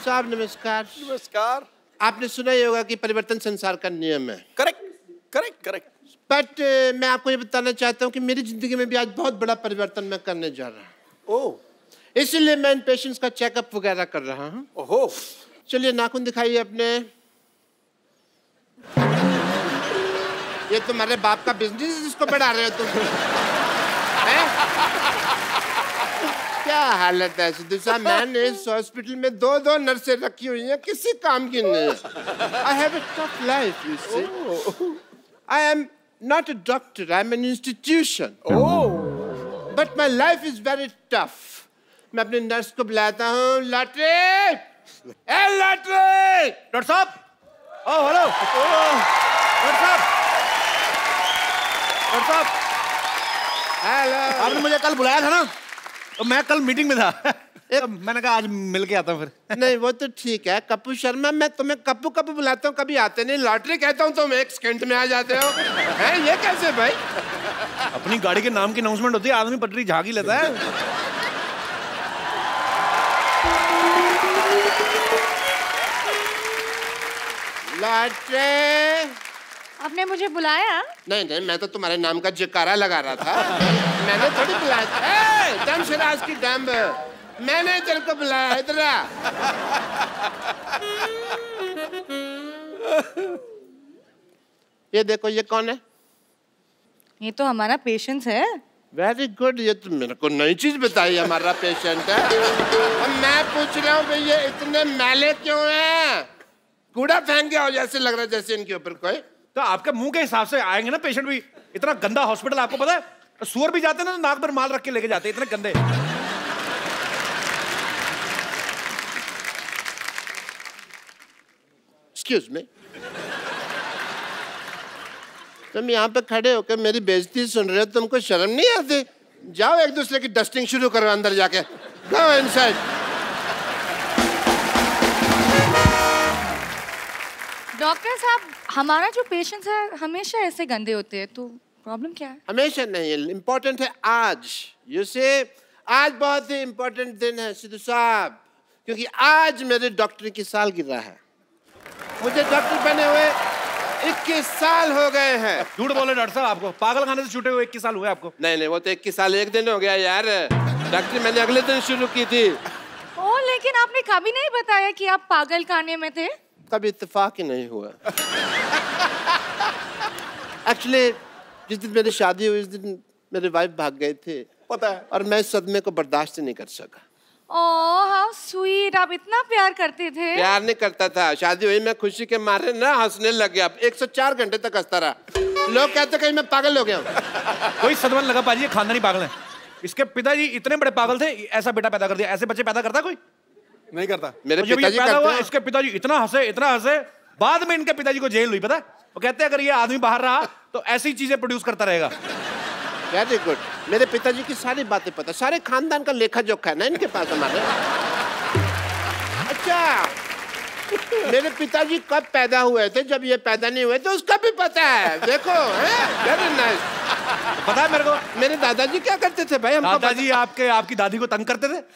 साहब नमस्कार। नमस्कार। आपने सुना ही होगा कि परिवर्तन संसार का नियम है। Correct correct correct. बट मैं आपको ये बताना चाहता हूँ कि मेरी जिंदगी में भी आज बहुत बड़ा परिवर्तन मैं करने जा रहा हूँ। ओह, इसीलिए मैं इन पेशेंट्स का चेकअप वगैरह कर रहा हूँ। ओहो, चलिए नाखून दिखाइए अपने। ये तुम्हारे बाप का बिजनेस है जिसको बढ़ा रहे हो तुम? क्या हालत है सिद्धू साहब? मैंने इस हॉस्पिटल में 2 नर्सें रखी हुई हैं, किसी काम की नहीं। I have a tough life, you see. I am not a doctor, I am an institution. But my life is very tough. मैं अपने नर्स को बुलाता हूँ। लॉटरी, ए लॉटरी! डॉक्टर साहब, ओह हेलो, डॉक्टर साहब, डॉक्टर साहब, हेलो। आपने मुझे कल बुलाया था ना, तो मैं कल मीटिंग में था। तो मैंने कहा आज मिल के आता हूँ फिर। नहीं वो तो ठीक है कपिल शर्मा, मैं तुम्हें कप्पू कप्पू बुलाता हूँ, कभी आते नहीं। लॉटरी कहता हूँ तुम 1 सेकंड में आ जाते हो। हैं ये कैसे भाई? अपनी गाड़ी के नाम की अनाउंसमेंट होती है, आदमी पटरी झाँकी लेता है। लॉटरी, आपने मुझे बुलाया? नहीं नहीं, मैं तो तुम्हारे नाम का जयकारा लगा रहा था। मैंने थोड़ी बुलाया था। दम शराज की डम्ब, मैंने तेरे को बुलाया। इधर आ। ये देखो, ये कौन है? ये तो हमारा पेशेंट है। वेरी गुड, ये तो मेरे को नई चीज बताई। हमारा पेशेंट है। अब मैं पूछ रहा हूँ भाई ये इतने मैले क्यों हैं? कूड़ा फेंक गया हो जैसे लग रहा है, जैसे इनके ऊपर कोई। तो आपके मुंह के हिसाब से आएंगे ना पेशेंट भी। इतना गंदा हॉस्पिटल आपको पता है? तो सुअर भी जाते हैं ना, तो नाक पर माल रख के लेके जाते हैं, इतने गंदे। एक्सक्यूज मी, तुम यहाँ पे खड़े होकर मेरी बेइज्जती सुन रहे हो, तुमको शर्म नहीं आती? जाओ एक दूसरे की डस्टिंग शुरू करो अंदर जाके। Go inside. डॉक्टर साहब, हमारा जो पेशेंट है हमेशा ऐसे गंदे होते हैं, तो प्रॉब्लम क्या है? हमेशा नहीं, इम्पोर्टेंट है आज। यू से आज बहुत ही इम्पोर्टेंट दिन है सिद्धू साहब, क्योंकि आज मेरे डॉक्टर की सालगिरह है। मुझे डॉक्टर बने हुए 21 साल हो गए हैं। झूठ बोले डॉक्टर साहब, आपको पागल खाने से छूटे हुए 21 साल हुए आपको? नहीं नहीं, वो तो 21 साल 1 दिन हो गया यार। डॉक्टर मैंने अगले दिन शुरू की थी। ओ, लेकिन आपने कभी नहीं बताया कि आप पागल खाने में थे। कभी इत्तेफाक ही नहीं हुआ। एक्चुअली जिस दिन मेरी शादी हुई उस दिन मेरे वाइफ भाग गए थे, पता है। और मैं इस सदमे को बर्दाश्त नहीं कर सका। ओह हाउ स्वीट, आप इतना प्यार करते थे। प्यार नहीं करता था, शादी हुई मैं खुशी के मारे ना हंसने लग गया। 104 घंटे तक हंसता रहा। लोग कहते कहीं मैं पागल हो गया हूँ। कोई सदमा लगा पाजी, ये खानदानी पागल है। इसके पिताजी इतने बड़े पागल थे, ऐसा बेटा पैदा कर दिया। ऐसे बच्चे पैदा करता कोई? नहीं करता। मेरे जब ये पिताजी पैदा करते हुआ, हैं। इसके पिताजी इतना हंसे, बाद में इनके पिताजी को जेल हुई, पता है? वो कहते हैं अगर ये आदमी बाहर रहा तो ऐसी चीजें प्रोड्यूस करता रहेगा। वेरी गुड, मेरे पिताजी की सारी बातें पता, सारे खानदान का लेखा जोखा है ना इनके पास हमारे। अच्छा, मेरे पिताजी कब पैदा हुए थे, जब ये पैदा नहीं हुए तो उसका भी पता है। देखो, वेरी नाइस। पता है मेरे को मेरे दादाजी क्या करते थे भाई? हमको दादाजी आपकी दादी को तंग करते थे।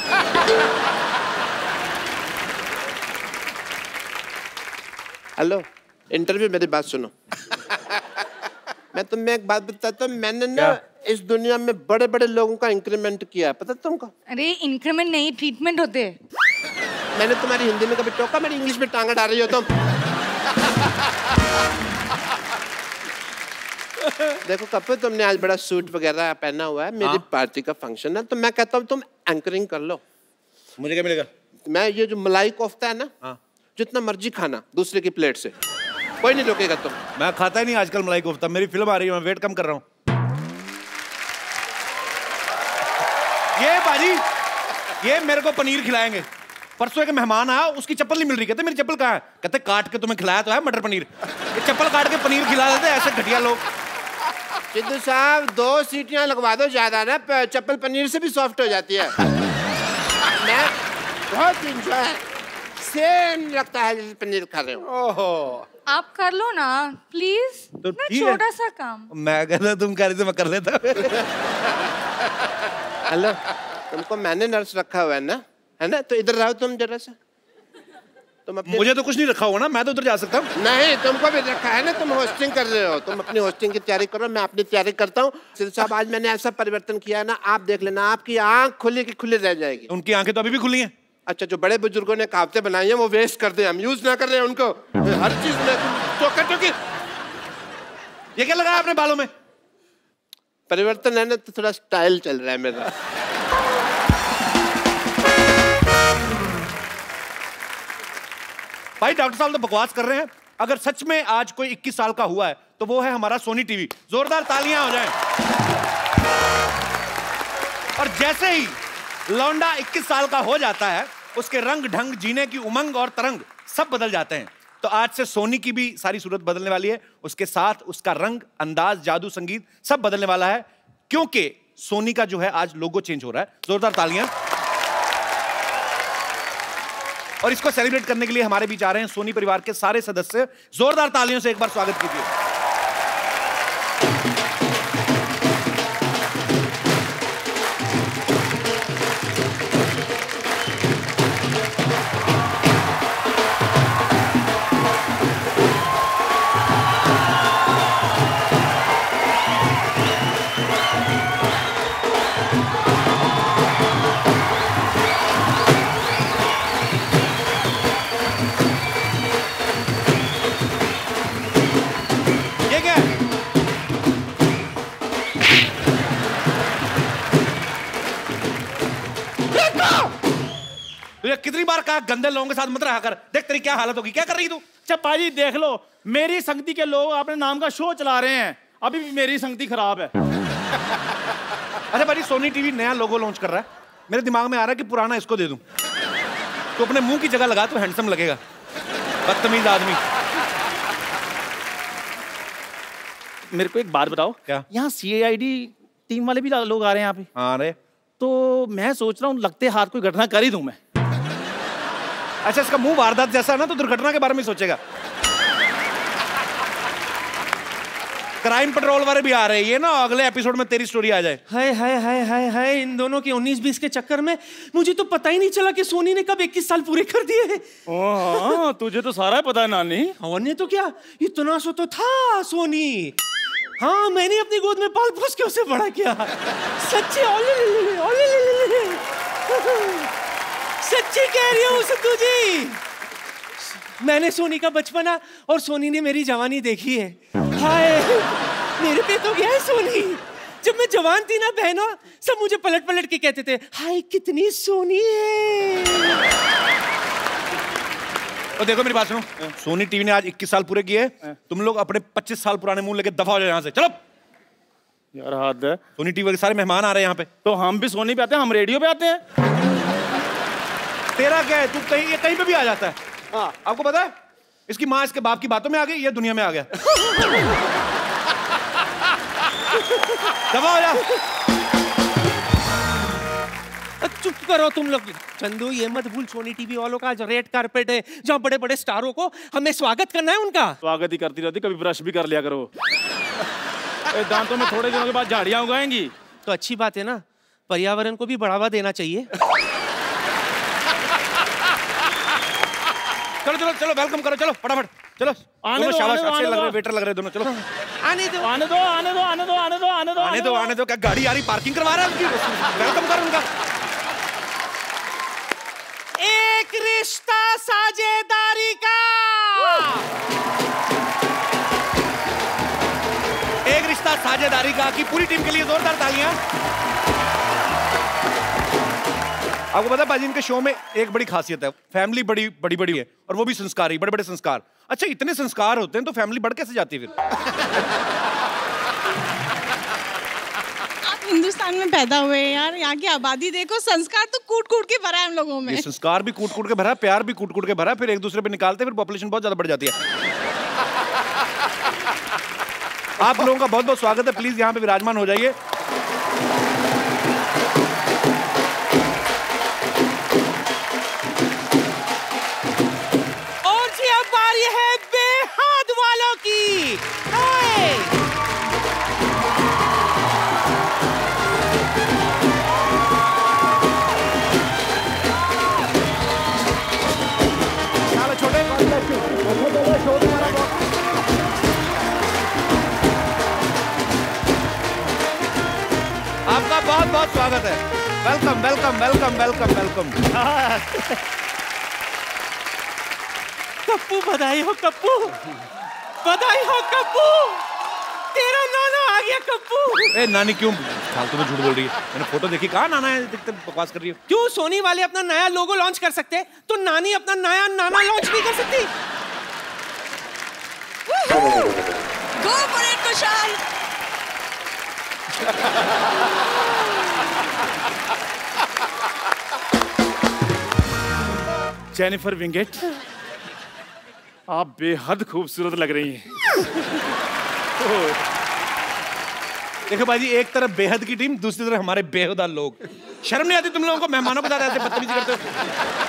हेलो, इंटरव्यू, मेरी बात सुनो। मैं तुम्हें एक बात बताता हूँ, मैंने ना इस दुनिया में बड़े बड़े लोगों का इंक्रीमेंट किया, पता तुमको? अरे इंक्रीमेंट नहीं, ट्रीटमेंट होते हैं। मैंने तुम्हारी हिंदी में कभी टोका? मेरी इंग्लिश में टांगा डाल रही हो तुम। देखो कपिल, तुमने आज बड़ा सूट वगैरह पहना हुआ है, मेरी पार्टी का फंक्शन है, तो मैं कहता हूँ तुम एंकरिंग कर लो। मुझे क्या मिलेगा? मैं ये जो मलाई कोफ्ता है ना, जितना मर्जी खाना दूसरे की प्लेट से, कोई नहीं रोकेगा तुम। मैं खाता ही नहीं आजकल मलाई कोफ्ता, मेरी फिल्म आ रही है, मैं वेट कम कर रहा हूँ। ये बाजी, ये मेरे को पनीर खिलाएंगे। परसों एक मेहमान आया, उसकी चप्पल नहीं मिल रही। कहते मेरी चप्पल कहाँ है? कहते काट के तुम्हें खिलाया तो है मटर पनीर। ये चप्पल काट के पनीर खिला देते, ऐसे घटिया लोग। सिद्धू साहब 2 सीटियां लगवा दो ज्यादा ना, चप्पल पनीर से भी सॉफ्ट हो जाती है। मैं बहुत इंजॉय सेम लगता है जैसे पनीर खा रहे हो। ओहो, आप कर लो ना प्लीज, तो ठीक है। छोटा सा काम। मैं कहता तुम कह रही थी, मैं कर लेता। हेलो, तुमको मैंने नर्स रखा हुआ है ना, तो इधर रहो तुम जरा सा। तुम अपनी... मुझे तो कुछ नहीं रखा होगा ना, मैं तो उधर जा सकता हूँ। नहीं, तुमको भी रखा है ना, तुम होस्टिंग कर रहे हो। तुम अपनी होस्टिंग की तैयारी करो, मैं अपनी तैयारी करता हूँ। सिल साहब, आज मैंने ऐसा परिवर्तन किया है ना, आप देख लेना, आपकी आंख खुली की खुली रह जाएगी। उनकी आंखें तो अभी भी खुली हैं। अच्छा, जो बड़े बुजुर्गों ने कहावतें बनाई हैं वो वेस्ट कर दे, हम यूज ना कर रहे हैं उनको। हर चीज में टोकी। ये क्या लगा आपने बालों में? परिवर्तन है ना, तो थोड़ा स्टाइल चल रहा है मेरा। भाई डॉक्टर साहब तो बकवास कर रहे हैं। अगर सच में आज कोई 21 साल का हुआ है तो वो है हमारा सोनी टीवी। जोरदार तालियां हो जाएं। और जैसे ही लौंडा 21 साल का हो जाता है, उसके रंग ढंग, जीने की उमंग और तरंग सब बदल जाते हैं। तो आज से सोनी की भी सारी सूरत बदलने वाली है, उसके साथ उसका रंग, अंदाज, जादू, संगीत सब बदलने वाला है, क्योंकि सोनी का जो है आज लोगो चेंज हो रहा है। जोरदार तालियां। और इसको सेलिब्रेट करने के लिए हमारे बीच आ रहे हैं सोनी परिवार के सारे सदस्य। जोरदार तालियों से एक बार स्वागत कीजिए। कितनी बार कहा गंदे लोगों के साथ मत रहा कर, देख तेरी क्या हालत होगी। क्या कर रही तू? अच्छा पाजी देख लो, मेरी संगति के लोग अपने नाम का शो चला रहे हैं, अभी भी मेरी संगति खराब है। अच्छा भाई, सोनी टीवी नया लोगो लॉन्च कर रहा है, मेरे दिमाग में आ रहा है कि पुराना इसको दे दूं, तो अपने मुंह की जगह लगा तो हैंडसम लगेगा। बदतमीज आदमी। मेरे को एक बात बताओ, क्या? यहाँ CID टीम वाले भी लोग आ रहे हैं यहाँ पे। हाँ रे, तो मैं सोच रहा हूँ लगते हाथ कोई घटना कर ही दूं मैं। अच्छा, इसका मुंह वारदात जैसा है ना, तो दुर्घटना के बारे में सोचेगा। क्राइम पेट्रोल वाले भी आ रहे हैं, ये ना अगले एपिसोड में तेरी स्टोरी आ जाए। हाय हाय हाय हाय हाय, इन दोनों के 19-20 के चक्कर में मुझे तो पता ही नहीं चला कि सोनी ने कब 21 साल पूरे कर दिए। हाँ, तुझे तो सारा पता है नानी। और तो क्या, इतना सो तो था सोनी। हाँ, मैंने अपनी गोद में पाल पोस के उसे बड़ा किया। सच्ची सच्ची कह रही हूँ सिद्धू जी, मैंने सोनी का बचपना और सोनी ने मेरी जवानी देखी है। हाय, मेरे पे तो गया है सोनी। जब मैं जवान थी ना बहनों, सब मुझे पलट पलट के कहते थे, हाय कितनी सोनी है। और देखो मेरी बात सुनो, सोनी टीवी ने आज 21 साल पूरे किए। तुम लोग अपने 25 साल पुराने मुंह लेके दफा हो जाओ यहाँ से, चलो। यार हद है। सोनी टीवी के सारे मेहमान आ रहे हैं यहाँ पे। तो हम भी सोनी पे आते हैं, हम रेडियो पे आते हैं। तेरा क्या है, तू कहीं पे भी आ जाता है। हाँ, आपको पता है इसकी माँ इसके बाप की बातों में आ गई, ये दुनिया में आ गया। दबा हो जा। चुप करो तुम लोग। चंदू, ये मत भूल, सोनी टीवी वालों का आज रेड कारपेट है, जहाँ बड़े बड़े स्टारों को हमें स्वागत करना है उनका। स्वागत ही करती रहती, कभी ब्रश भी कर लिया करो। दांतों में थोड़े दिनों के बाद झाड़ियां उगाएंगी तो अच्छी बात है ना, पर्यावरण को भी बढ़ावा देना चाहिए। चलो चलो चलो, वेलकम करो, चलो फटाफट चलो। आने दो, शाबाश, अच्छे लग रहे, दो। वेटर लग रहे दोनों। चलो आने दो आने दो आने दो आने दो आने दो आने दो आने दो आने दो। क्या गाड़ी आ रही, पार्किंग करवा रहा है उनकी? वेलकम करो उनका। एक रिश्ता साझेदारी का, एक रिश्ता साझेदारी का की पूरी टीम के लिए जोरदार तालियां। आपको पता है बाजी, इनके शो में एक बड़ी खासियत है, फैमिली बड़ी बड़ी बड़ी है और वो भी संस्कारी, बड़े बड़े संस्कार। अच्छा, इतने संस्कार होते हैं तो फैमिली बढ़ कैसे जाती है फिर? आप हिंदुस्तान में पैदा हुए हैं यार, यहाँ की आबादी देखो, संस्कार तो कूट कूट के भरा है हम लोगों में। ये संस्कार भी कूट कूट के भरा, प्यार भी कूट कूट के भरा, फिर एक दूसरे पे निकालते, फिर पॉपुलेशन बहुत ज्यादा बढ़ जाती है। आप लोगों का बहुत बहुत स्वागत है, प्लीज यहाँ पे विराजमान हो जाइए। Welcome welcome welcome welcome welcome. Kappu बधाई हो कप्पू, बधाई हो कप्पू, तेरा नाना आ गया कप्पू। ए नानी क्यों फालतू में झूठ बोल रही है? मैंने फोटो देखी, कहाँ नाना है? दिखते बकवास कर रही है। क्यों सोनी वाले अपना नया लोगो लॉन्च कर सकते तो नानी अपना नया नाना लॉन्च नहीं कर सकती? Go for it Kushal. Jennifer Wingate, आप बेहद खूबसूरत लग रही हैं। देखो भाई जी, एक तरफ बेहद की टीम, दूसरी तरफ हमारे बेहुदा लोग। शर्म नहीं आती तुम लोगों को मेहमानों के साथ ऐसे बदतमीजी करते हो?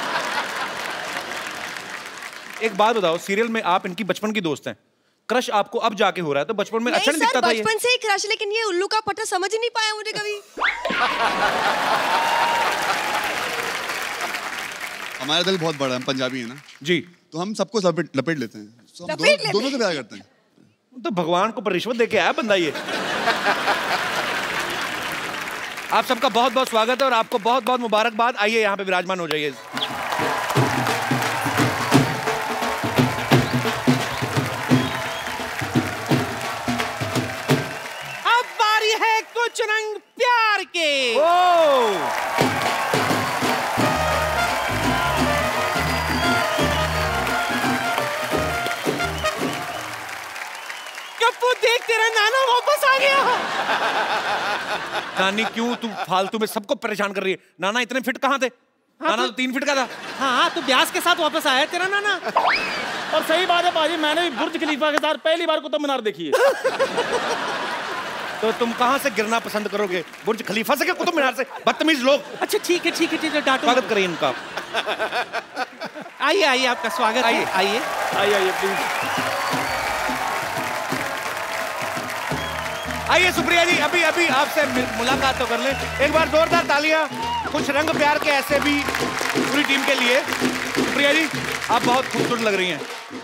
एक बात बताओ, सीरियल में आप इनकी बचपन की दोस्त हैं, क्रश आपको अब जाके हो रहा है, तो बचपन में अच्छा नहीं दिखता था ये? बचपन से ही क्रश, लेकिन ये उल्लू का पट्टा समझ ही नहीं पाया मुझे कभी। हमारा दिल बहुत बड़ा है, हम पंजाबी है ना जी, तो हम सबको लपेट लेते हैं, तो हम दोनों से प्यार करते हैं। तो भगवान को पर रिश्वत दे के आया बंदा ये। आप सबका बहुत बहुत स्वागत है और आपको बहुत बहुत मुबारकबाद। आइए यहाँ पे विराजमान हो जाइए। अब बारी है कुछ रंग प्यार के। कप्पू देख, तेरा नाना वापस आ गया। नानी क्यों तू फालतू में सबको परेशान कर रही है? नाना इतने फिट कहाँ थे? नाना तो 3 फीट का था। हाँ, तो ब्यास के साथ वापस आया तेरा नाना। और सही बात है पाजी, मैंने भी बुर्ज खलीफा के साथ पहली बार कुतुब मीनार देखी है। तो तुम कहाँ से गिरना पसंद करोगे, बुर्ज खलीफा से क्या कुतुब मीनार से? बदतमीज लोग। अच्छा ठीक है ठीक है ठीक है, डांटो। स्वागत करिए इनका। आइए आइए, आपका स्वागत। आइए आइए आइए आइए प्लीज आइए। सुप्रिया जी, अभी अभी आपसे मुलाकात तो कर लें। एक बार जोरदार तालियां कुछ रंग प्यार के ऐसे भी पूरी टीम के लिए। सुप्रिया जी, आप बहुत खूबसूरत लग रही हैं।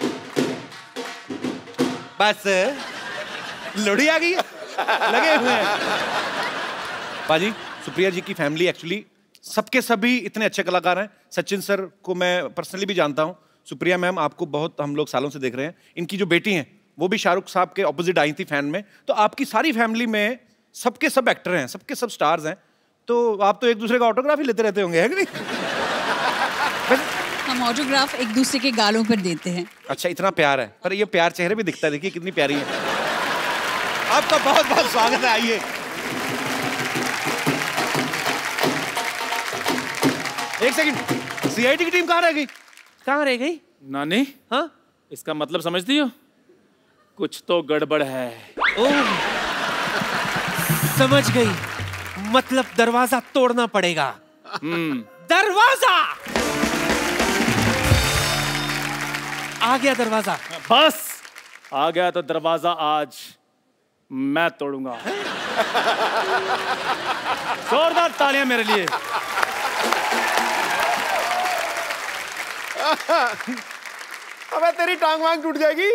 बस लोड़ी आ गई है, लगे हुए हैं। पाजी, सुप्रिया जी की फैमिली एक्चुअली सबके सभी इतने अच्छे कलाकार हैं। सचिन सर को मैं पर्सनली भी जानता हूँ। सुप्रिया मैम आपको बहुत हम लोग सालों से देख रहे हैं। इनकी जो बेटी हैं वो भी शाहरुख साहब के ऑपोजिट आई थी फैन में। तो आपकी सारी फैमिली में सबके सब एक्टर हैं, सबके सब स्टार्स हैं, तो आप तो एक दूसरे का ऑटोग्राफ ही लेते रहते होंगे, है कि नहीं? हम ऑटोग्राफ एक दूसरे के गालों पर देते हैं। अच्छा, इतना प्यार है, पर ये प्यार चेहरे पे दिखता है। देखिए कितनी प्यारी है। आपका बहुत बहुत स्वागत है। आइए। एक सेकंड, सीआईडी की टीम कहाँ रह गई? कहाँ रह गई? नानी, हाँ, इसका मतलब समझती हो? कुछ तो गड़बड़ है। ओह, समझ गई। मतलब दरवाजा तोड़ना पड़ेगा। दरवाजा आ गया, दरवाजा बस आ गया तो दरवाजा आज मैं तोड़ूंगा। जोरदार तालियां मेरे लिए। अबे तेरी टांग वांग टूट जाएगी।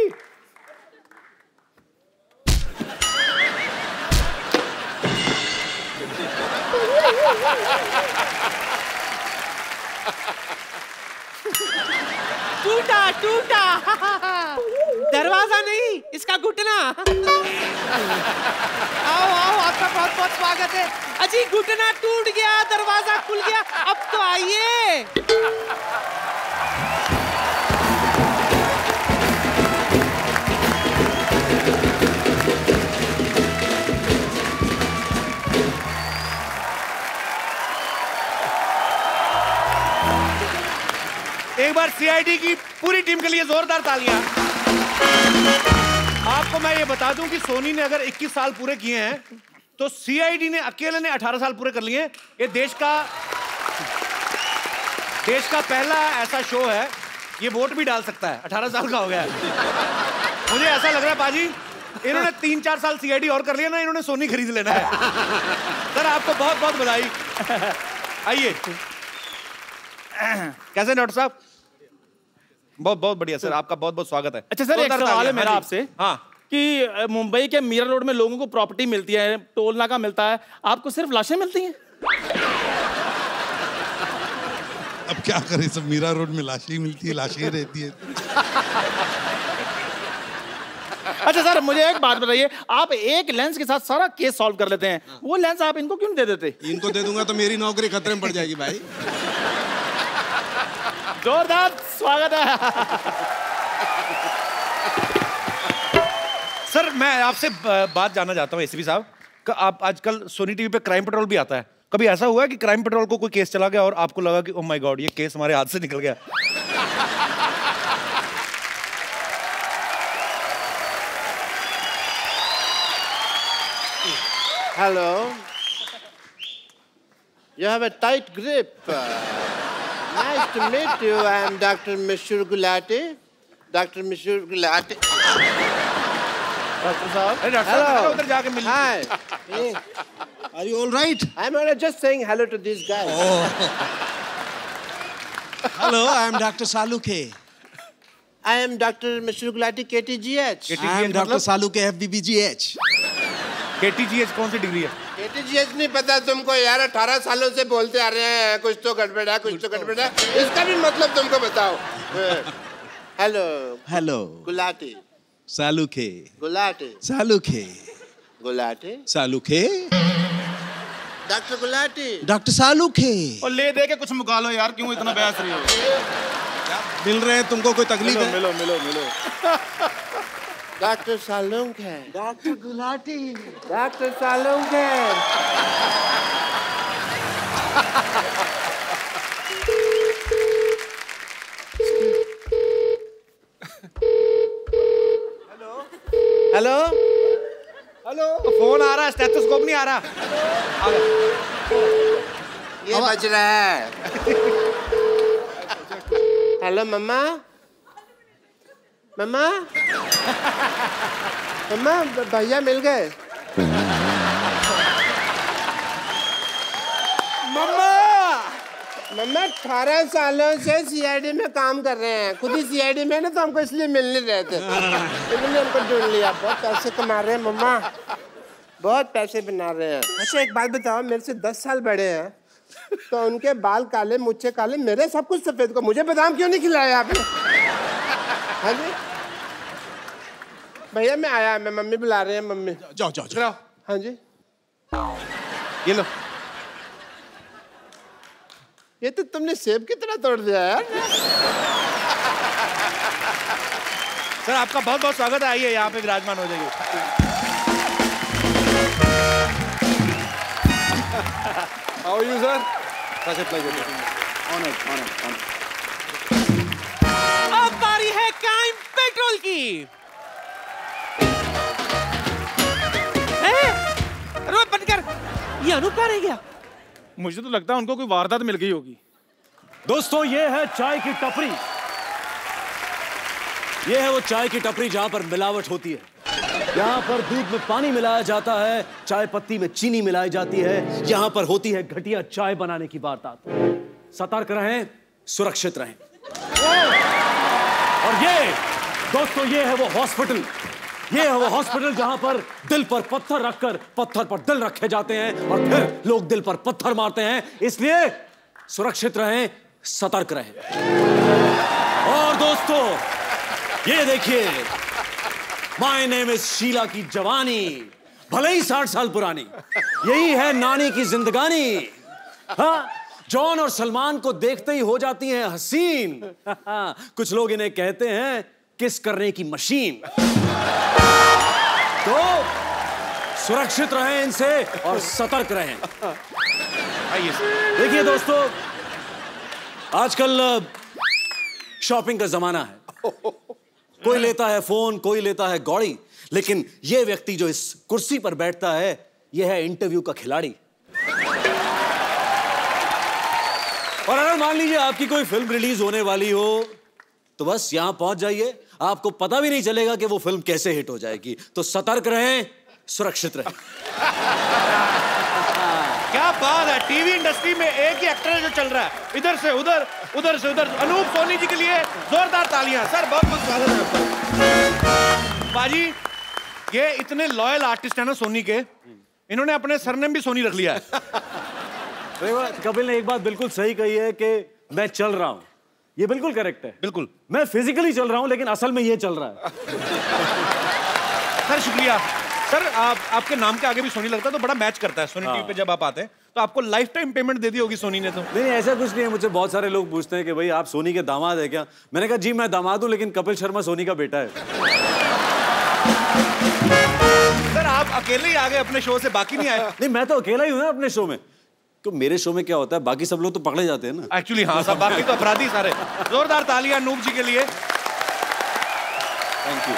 टूटा टूटा। दरवाजा नहीं, इसका घुटना। आओ आओ, आपका बहुत बहुत स्वागत है। अजी, घुटना टूट गया, दरवाजा खुल गया। अब तो आइए। एक बार सीआईडी की पूरी टीम के लिए जोरदार तालियां। आपको मैं ये बता दूं कि सोनी ने अगर 21 साल पूरे किए हैं तो सीआईडी ने अकेले ने 18 साल पूरे कर लिए हैं। ये देश का पहला ऐसा शो है, ये वोट भी डाल सकता है, 18 साल का हो गया है। मुझे ऐसा लग रहा है पाजी, इन्होंने 3-4 साल सीआईडी और कर लिया ना, इन्होंने सोनी खरीद लेना है। सर आपको बहुत बहुत बधाई। आइए। कैसे डॉक्टर साहब? बहुत बहुत बढ़िया सर, आपका बहुत बहुत स्वागत है। अच्छा सर, एक सवाल है मेरा आपसे। हाँ, कि मुंबई के मीरा रोड में लोगों को प्रॉपर्टी मिलती है, टोल नाका मिलता है, आपको सिर्फ लाशें मिलती हैं? अब क्या करें, सब मीरा रोड में लाशें ही मिलती है, लाशें ही रहती है। अच्छा सर, मुझे एक बात बताइए, आप एक लेंस के साथ सारा केस सॉल्व कर लेते हैं, वो लेंस आप इनको क्यों नहीं दे देते? इनको दे दूंगा तो मेरी नौकरी खतरे में पड़ जाएगी भाई। जोरदार स्वागत है। सर मैं आपसे बात जानना चाहता हूँ एसीपी साहब, आप आजकल सोनी टीवी पे क्राइम पेट्रोल भी आता है, कभी ऐसा हुआ है कि क्राइम पेट्रोल को कोई केस चला गया और आपको लगा कि ओह माय गॉड ये केस हमारे हाथ से निकल गया? Hello. You have a tight grip. Nice to meet you. I am Dr. Mishur Gulati. Dr. Mishur Gulati. Doctor साहब, Hello. उधर जाके मिल। Hi. Hey. Are you all right? I'm just saying hello to these guys. Hello, I am Dr. Salukhe. I am Dr. Mishur Gulati, KTGH. I am Dr. Salukhe, FBBGH. KTGH कौन सी degree है? KTGH नहीं पता तुमको यार, 18 सालों से बोलते आ रहे हैं कुछ तो गड़बड़ है, कुछ तो गड़बड़ है, इसका भी मतलब तुमको बताओ। Hello. Hello. Gulati. Salukhe. Gulati. Salukhe. Gulati. Salukhe. Doctor Gulati. Dr. Salukhe. और ले दे के कुछ मुका लो यार, क्यों इतना बहस रही हो? मिल रहे हैं तुमको, कोई तकलीफ है? मिलो मिलो मिलो। डॉक्टर सालुंग है। डॉक्टर गुलाटी। डॉक्टर सालुंग है। हेलो। हेलो। फोन आ रहा है, स्टेथोस्कोप नहीं आ रहा। ये बज रहा है। हेलो मम्मा। मम्मा। मम्मा भैया मिल गए। मम्मा। मम्मा 18 सालों से सीआईडी में काम कर रहे हैं, खुद ही सीआईडी में ना, तो हमको इसलिए मिल नहीं रहे थे, इन्होंने हमको ढूंढ लिया। बहुत पैसे कमा रहे हैं मम्मा, बहुत पैसे बना रहे हैं। अच्छा एक बात बताओ, मेरे से 10 साल बड़े हैं, तो उनके बाल काले, मुझे काले, मेरे सब कुछ सफेद को मुझे बादाम क्यों नहीं खिलाया आपने? हाँ जी भैया मैं आया, मैं मम्मी बुला रहे हैं, मम्मी। जाओ जाओ जाओ। हाँ जी ये लो। ये तो तुमने सेब की तरह तोड़ दिया यार। सर आपका बहुत बहुत स्वागत है, आइए यहाँ पे विराजमान हो जाइए। How are you, sir? Such a pleasure. Honored. अब बारी है क्राइम पेट्रोल की। अरे बंद कर, ये अनूप कहाँ रह गया? मुझे तो लगता है उनको कोई वारदात मिल गई होगी। दोस्तों ये है चाय की टपरी। ये है वो चाय की टपरी जहां पर मिलावट होती है। यहाँ पर दूध में पानी मिलाया जाता है, चाय पत्ती में चीनी मिलाई जाती है, यहाँ पर होती है घटिया चाय बनाने की वारदात। सतर्क रहें, सुरक्षित रहें। और ये दोस्तों ये है वो हॉस्पिटल, ये है वो हॉस्पिटल जहां पर दिल पर पत्थर रखकर पत्थर पर दिल रखे जाते हैं और फिर लोग दिल पर पत्थर मारते हैं। इसलिए सुरक्षित रहें, सतर्क रहें। और दोस्तों ये देखिए, माय नेम इज शीला की जवानी, भले ही 60 साल पुरानी, यही है नानी की जिंदगानी। हाँ, जॉन और सलमान को देखते ही हो जाती हैं हसीन। कुछ लोग इन्हें कहते हैं किस करने की मशीन। तो सुरक्षित रहें इनसे और सतर्क रहें। देखिए दोस्तों, आजकल शॉपिंग का जमाना है। कोई लेता है फोन, कोई लेता है गौड़ी, लेकिन यह व्यक्ति जो इस कुर्सी पर बैठता है, यह है इंटरव्यू का खिलाड़ी। और अगर मान लीजिए आपकी कोई फिल्म रिलीज होने वाली हो, तो बस यहां पहुंच जाइए, आपको पता भी नहीं चलेगा कि वो फिल्म कैसे हिट हो जाएगी। तो सतर्क रहें, सुरक्षित रहें। क्या बात है, टीवी इंडस्ट्री में एक ही एक्टर है जो चल रहा है, इधर से उधर, उधर से उधर। अनूप सोनी जी के लिए जोरदार तालियां। सर बहुत बहुत स्वागत है आपका। बाजी, ये इतने लॉयल आर्टिस्ट है ना सोनी के, इन्होंने अपने सरनेम भी सोनी रख लिया है। कपिल ने एक बात बिल्कुल सही कही है कि मैं चल रहा हूँ, ये बिल्कुल करेक्ट है। बिल्कुल। मैं फिजिकली चल रहा हूँ लेकिन असल में ये चल रहा है। सर शुक्रिया सर। आपके नाम के आगे भी सोनी लगता है तो बड़ा मैच करता है। सोनी टीवी पे जब आप आते हैं तो आपको लाइफ टाइम पेमेंट दे दी होगी सोनी ने तो। नहीं ऐसा कुछ नहीं है। मुझे बहुत सारे लोग पूछते हैं कि भाई आप सोनी के दामाद है क्या? मैंने कहा जी मैं दामाद हूँ लेकिन कपिल शर्मा सोनी का बेटा है। सर आप अकेले ही आ गए अपने शो से, बाकी नहीं आए? नहीं मैं तो अकेला ही हूँ ना अपने शो में। तो मेरे शो में क्या होता है, बाकी सब लोग तो पकड़े जाते हैं ना। एक्चुअली हाँ सब बाकी तो अपराधी सारे। जोरदार तालियां अनूप जी के लिए। Thank you.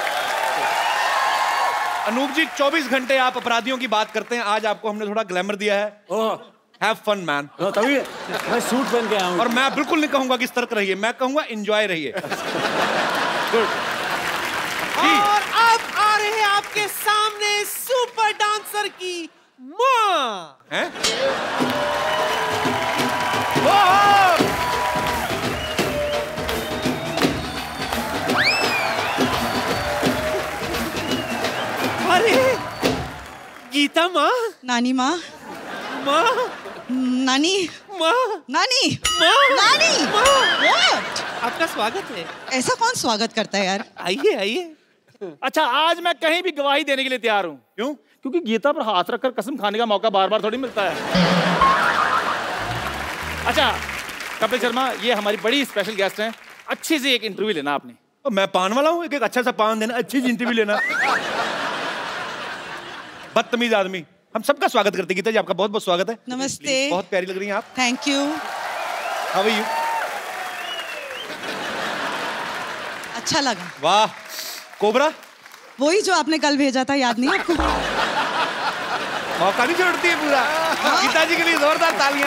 अनूप जी 24 घंटे आप अपराधियों की बात करते हैं, आज आपको हमने थोड़ा ग्लैमर दिया है। Have fun man. तभी मैं सूट पहन के आया हूँ। और मैं बिल्कुल नहीं कहूंगा कि सतर्क रहिए, मैं कहूंगा एंजॉय रहिए। गुड। और अब आ रहे हैं आपके सामने सुपर डांसर की माँ। हैं? अरे गीता माँ। नानी माँ। माँ। नानी। माँ। नानी। माँ। नानी। What? आपका स्वागत है। ऐसा कौन स्वागत करता है यार? आइए आइए। अच्छा आज मैं कहीं भी गवाही देने के लिए तैयार हूँ। क्यों? क्योंकि गीता पर हाथ रखकर कसम खाने का मौका बार बार थोड़ी मिलता है। अच्छा कपिल शर्मा, ये हमारी बड़ी स्पेशल गेस्ट हैं, अच्छी सी एक इंटरव्यू लेना आपने। तो मैं पान वाला हूँ, एक अच्छा सा पान देना, अच्छी सी इंटरव्यू लेना। बदतमीज आदमी। हम सबका स्वागत करते हैं। गीता जी आपका बहुत बहुत स्वागत है। नमस्ते। बहुत प्यारी लग रही हैं आप। Thank you. How are you? अच्छा लगा। वाह। कोबरा? वही जो आपने कल भेजा था, याद नहीं आपको? मौका नहीं छोड़ती है पूरा। गीता जी के लिए जोरदार तालियां।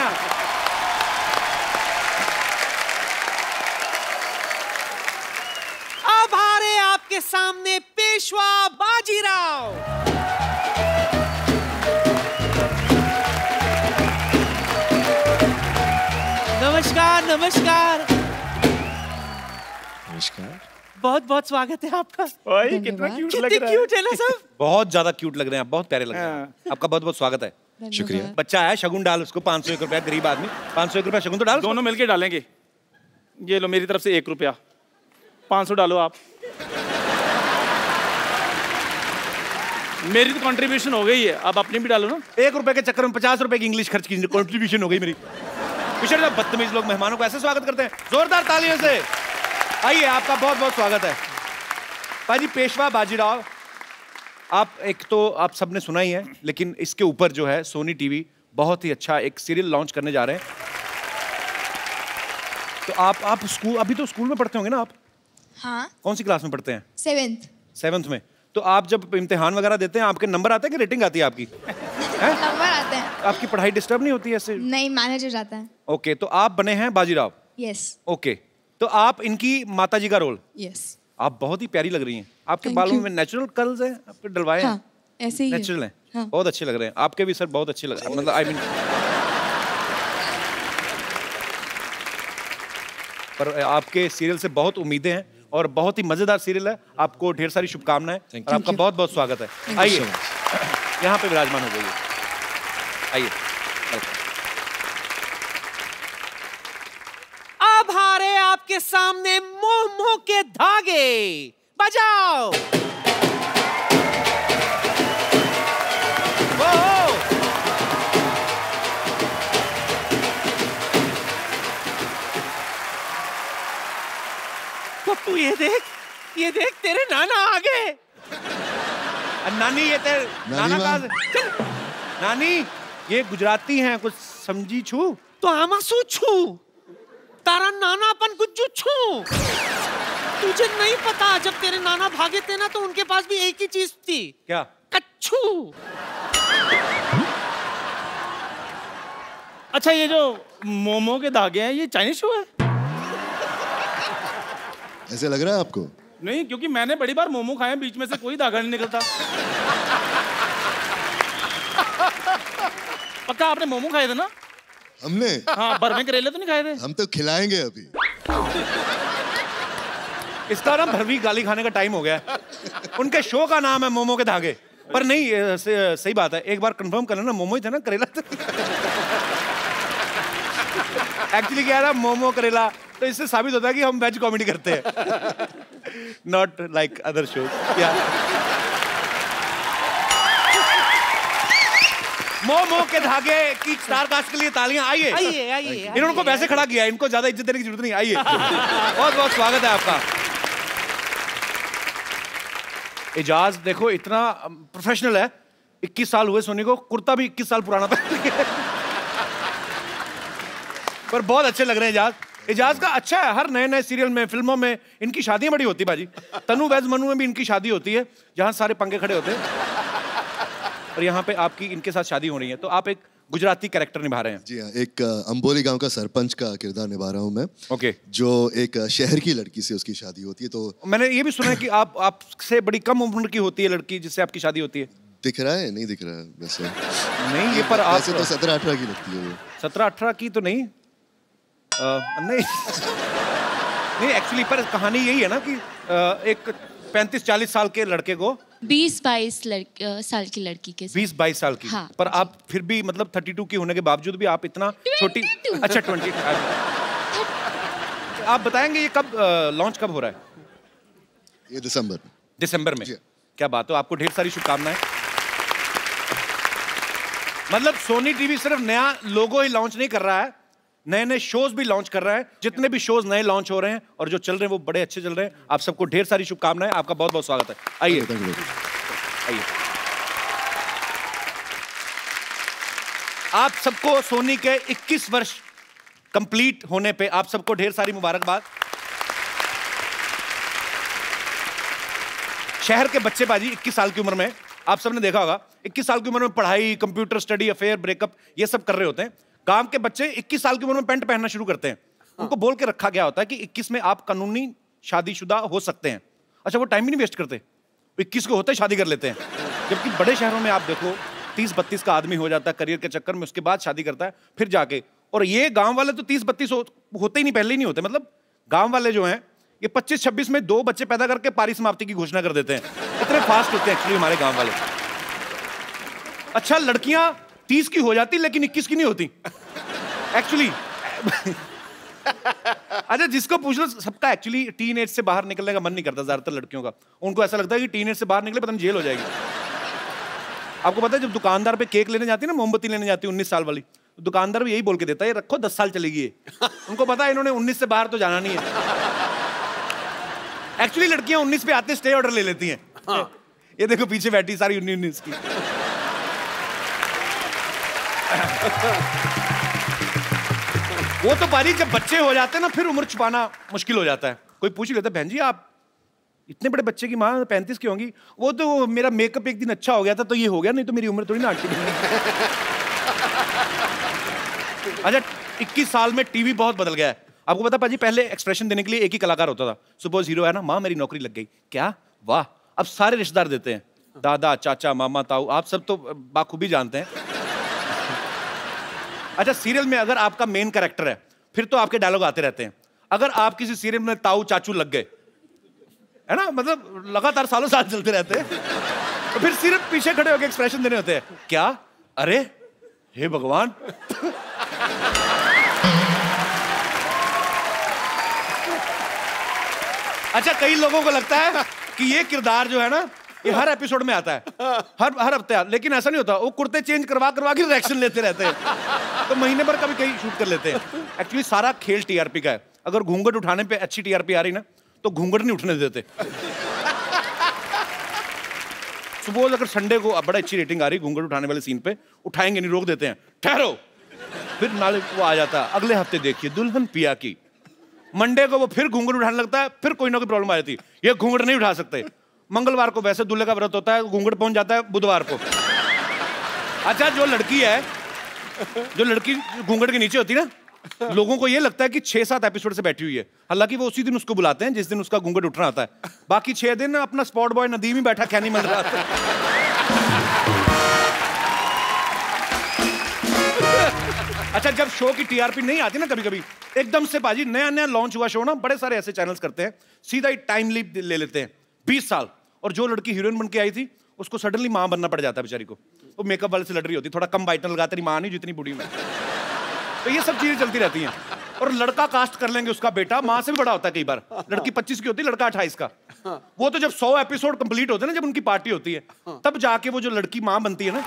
अब आ रहे आपके सामने पेशवा बाजीराव। नमस्कार नमस्कार। नमस्कार। बहुत बहुत स्वागत है आपका। भाई कितना क्यूट लग रहा है। क्यूट है ना सब? बहुत ज्यादा क्यूट लग रहे हैं आप, बहुत प्यारे लग रहे हैं। आपका बहुत बहुत स्वागत है। शुक्रिया। बच्चा है, शगुन डाल उसको 501 रुपया, गरीब आदमी 501 रुपया शगुन तो डाल। दोनों मिलके डालेंगे। ये लो मेरी तरफ से 1 रुपया, 500 डालो आप। मेरी तो कंट्रीब्यूशन हो गई है, अब अपनी भी डालो ना। 1 रुपए के चक्कर में 50 रुपए की इंग्लिश खर्च की कंट्रीब्यूशन हो गई मेरी। पिछले जब बदतमीज लोग मेहमानों को ऐसे स्वागत करते हैं, जोरदार तालियों से। आइए आपका बहुत बहुत स्वागत है। भाजी पेशवा बाजीराव, आप एक तो आप सबने सुना ही है, लेकिन इसके ऊपर जो है सोनी टीवी बहुत ही अच्छा एक सीरियल लॉन्च करने जा रहे हैं। तो आप स्कूल, अभी तो स्कूल में पढ़ते होंगे ना आप? हाँ। कौन सी क्लास में पढ़ते हैं? 7th में। तो आप जब इम्तिहान वगैरह देते हैं आपके नंबर आते हैं कि रेटिंग आती है आपकी? नंबर आते हैं। आपकी पढ़ाई डिस्टर्ब नहीं होती है ऐसे? नहीं, मैनेज हो जाता है। ओके, तो आप बने हैं बाजीराव। यस। ओके, तो आप इनकी माता जी का रोल। यस। आप बहुत ही प्यारी लग रही हैं। आपके Thank बालों you. में नेचुरल कर्ल्स हैं, आपके डलवाए हैं? हाँ, ऐसे ही है। नेचुरल हैं। हाँ। बहुत अच्छे लग रहे हैं। आपके भी सर बहुत अच्छे लग रहे हैं, मतलब आई मीन। पर आपके सीरियल से बहुत उम्मीदें हैं और बहुत ही मजेदार सीरियल है। आपको ढेर सारी शुभकामनाएं और आपका बहुत बहुत स्वागत है। आइए यहाँ पे विराजमान हो जाइए। आइए। अब आ रहे आपके सामने मोह मोह के धागे। बजाओ। पप्पू ये देख तेरे नाना आ गए। नानी, ये तेरे नाना कहाँ से? नानी ये गुजराती हैं, कुछ समझी छू? तो आमा सू छू तारा नानापन गुज्जू छू। तुझे नहीं पता, जब तेरे नाना भागे थे ना तो उनके पास भी एक ही चीज थी। क्या? कच्छू। अच्छा ये जो मोमो के धागे हैं ये चाइनीज शो है? ऐसे लग रहा है आपको? नहीं, क्योंकि मैंने बड़ी बार मोमो खाए, बीच में से कोई धागा नहीं निकलता। पक्का आपने मोमो खाए थे ना? हमने? हाँ, भर में करेले तो नहीं खाए थे? हम तो खिलाएंगे अभी। इसका ना भरवी गाली खाने का टाइम हो गया। उनके शो का नाम है मोमो के धागे, पर नहीं सही बात है। एक बार कंफर्म कर लेना, मोमो ही था ना, करेला था। एक्चुअली क्या है ना, मोमो करेला, तो इससे साबित होता है कि हम वेज कॉमेडी करते हैं, नॉट लाइक अदर शोज। मोमो के धागे की स्टार कास्ट के लिए तालियां। आइए आइए आइए। इन्होंने को वैसे खड़ा किया, इनको ज्यादा इज्जत देने की जरूरत नहीं। आइए, बहुत बहुत स्वागत है आपका। एजाज देखो इतना प्रोफेशनल है, 21 साल हुए सोनी को, कुर्ता भी 21 साल पुराना पर बहुत अच्छे लग रहे हैं एजाज। एजाज का अच्छा है, हर नए नए सीरियल में, फिल्मों में इनकी शादियां बड़ी होती है बाजी। तनु वैज मनु में भी इनकी शादी होती है, जहां सारे पंखे खड़े होते हैं, और यहाँ पे आपकी इनके साथ शादी हो रही है। तो आप एक गुजराती कैरेक्टर निभा रहे हैं। जी हाँ, एक अंबोली गांव का सरपंच का किरदार निभा रहा हूँ मैं। ओके। जो एक शहर की लड़की से उसकी शादी होती है। तो मैंने ये भी सुना है कि आपसे बड़ी कम उम्र की होती है लड़की जिससे आपकी शादी होती है। दिख रहा है? नहीं दिख रहा है वैसे। नहीं, ये पर आप वैसे तो 17-18 की लगती है वो। 17-18 की तो नहीं, नहीं नहीं एक्चुअली, पर कहानी यही है ना कि एक 35-40 साल के लड़के को 20-22 साल की लड़की के 20-22 साल की। हाँ, पर आप फिर भी मतलब 32 की होने के बावजूद भी आप इतना छोटी। अच्छा 20। आप बताएंगे ये कब लॉन्च कब हो रहा है? ये दिसंबर में। क्या बात हो, आपको ढेर सारी शुभकामनाएं। मतलब सोनी टीवी सिर्फ नया लोगो ही लॉन्च नहीं कर रहा है, नए नए शोज भी लॉन्च कर रहा है। जितने भी शोज नए लॉन्च हो रहे हैं और जो चल रहे हैं वो बड़े अच्छे चल रहे हैं। आप सबको ढेर सारी शुभकामनाएं, आपका बहुत बहुत स्वागत है। आइए आइए। आप सबको सोनी के 21 वर्ष कंप्लीट होने पे आप सबको ढेर सारी मुबारकबाद। शहर के बच्चे बाजी 21 साल की उम्र में, आप सबने देखा होगा 21 साल की उम्र में पढ़ाई, कंप्यूटर स्टडी, अफेयर, ब्रेकअप, ये सब कर रहे होते हैं। गांव के बच्चे 21 साल की उम्र में पैंट पहनना शुरू करते हैं। उनको बोल के रखा गया होता है कि 21 में आप कानूनी शादीशुदा हो सकते हैं। अच्छा, वो टाइम भी नहीं वेस्ट करते, 21 को होते शादी कर लेते हैं। जबकि बड़े शहरों में आप देखो 30-32 का आदमी हो जाता है करियर के चक्कर में, उसके बाद शादी करता है फिर जाके। और ये गांव वाले तो 30-32 होते ही नहीं, पहले ही नहीं होते। मतलब गांव वाले जो हैं ये 25-26 में 2 बच्चे पैदा करके पारी समाप्ति की घोषणा कर देते हैं। इतने फास्ट होते हैं एक्चुअली हमारे गांव वाले। अच्छा, लड़कियां 30 की हो जाती लेकिन 21 की नहीं होती एक्चुअली। अच्छा, जिसको पूछ लो सबका एक्चुअली टीन एज से बाहर निकलने का मन नहीं करता ज्यादातर लड़कियों का। उनको ऐसा लगता है कि टीन एज से बाहर निकले पता नहीं जेल हो जाएगी। आपको पता है जब दुकानदार पे केक लेने जाती है ना, मोमबत्ती लेने जाती है 19 साल वाली, तो दुकानदार भी यही बोल के देता है, ये रखो 10 साल चलेगी ये। उनको पता है इन्होंने 19 से बाहर तो जाना नहीं है। एक्चुअली लड़कियां 19 पे आते स्टे ऑर्डर ले लेती हैं। ये देखो पीछे बैठी सारी 19 की। वो तो पारी जब बच्चे हो जाते हैं ना, फिर उम्र छुपाना मुश्किल हो जाता है। कोई पूछ ही लेता है, बहन जी आप इतने बड़े बच्चे की माँ 35 की होंगी। वो तो मेरा मेकअप एक दिन अच्छा हो गया था तो ये हो गया, नहीं तो मेरी उम्र थोड़ी ना 8 की। अच्छा, 21 साल में टीवी बहुत बदल गया है। आपको पता पाजी, पहले एक्सप्रेशन देने के लिए एक ही कलाकार होता था। सपोज हीरो है ना, माँ मेरी नौकरी लग गई, क्या वाह। अब सारे रिश्तेदार देते हैं, दादा, चाचा, मामा, ताऊ, आप सब तो बाखूबी जानते हैं। अच्छा, सीरियल में अगर आपका मेन कैरेक्टर है फिर तो आपके डायलॉग आते रहते हैं। अगर आप किसी सीरियल में ताऊ चाचू लग गए, है ना, मतलब लगातार सालों साल चलते रहते हैं, तो फिर सिर्फ पीछे खड़े होकर एक्सप्रेशन देने होते हैं, क्या, अरे, हे भगवान। अच्छा, कई लोगों को लगता है कि ये किरदार जो है ना ये हर एपिसोड में आता है, हर हफ्ते, लेकिन ऐसा नहीं होता। वो कुर्ते चेंज करवा के रिएक्शन लेते रहते हैं, तो महीने भर कभी कहीं शूट कर लेते हैं। एक्चुअली सारा खेल टीआरपी का है। अगर घूंघट उठाने पे अच्छी टीआरपी आ रही ना तो घूंघट नहीं उठने देते। सपोज अगर संडे को बड़ा अच्छी रेटिंग आ रही घूंघट उठाने वाले सीन पे, उठाएंगे नहीं, रोक देते हैं, ठहरो, फिर नाले वो आ जाता है, अगले हफ्ते देखिए दुल्हन पिया की। मंडे को वो फिर घूंघट उठाने लगता है, फिर कोई ना कोई प्रॉब्लम आ जाती है, ये घूंघट नहीं उठा सकते। मंगलवार को वैसे दूल्हे का व्रत होता है, घूंघट पहुंच जाता है बुधवार को। अच्छा, जो लड़की घूंघट के नीचे होती है ना, लोगों को ये लगता है कि 6-7 एपिसोड से बैठी हुई है। हालांकि वो उसी दिन उसको बुलाते हैं जिस दिन उसका घूंघट उठना होता है। बाकी 6 दिन अपना स्पॉट बॉय नदीम ही बैठा खैनी मिल रहा है। अच्छा, जब शो की टीआरपी नहीं आती ना कभी कभी, एकदम से बाजी नया लॉन्च हुआ शो ना, बड़े सारे ऐसे चैनल्स करते हैं, सीधा ही टाइम लीप ले लेते हैं 20 साल। और जो लड़की हीरोइन बन के आई थी उसको सडनली मां बनना पड़ जाता है बेचारी को। वो मेकअप वाले से लड़ रही होती, थोड़ा कम बाइटन लगाते, मां नहीं जितनी बूढ़ी में। तो ये सब चीजें चलती रहती हैं। और लड़का कास्ट कर लेंगे उसका बेटा, माँ से भी बड़ा होता है कई बार। लड़की 25 की होती है, लड़का 28 का। वो तो जब 100 एपिसोड कंप्लीट होते हैं ना, जब उनकी पार्टी होती है, तब जाके वो जो लड़की माँ बनती है ना।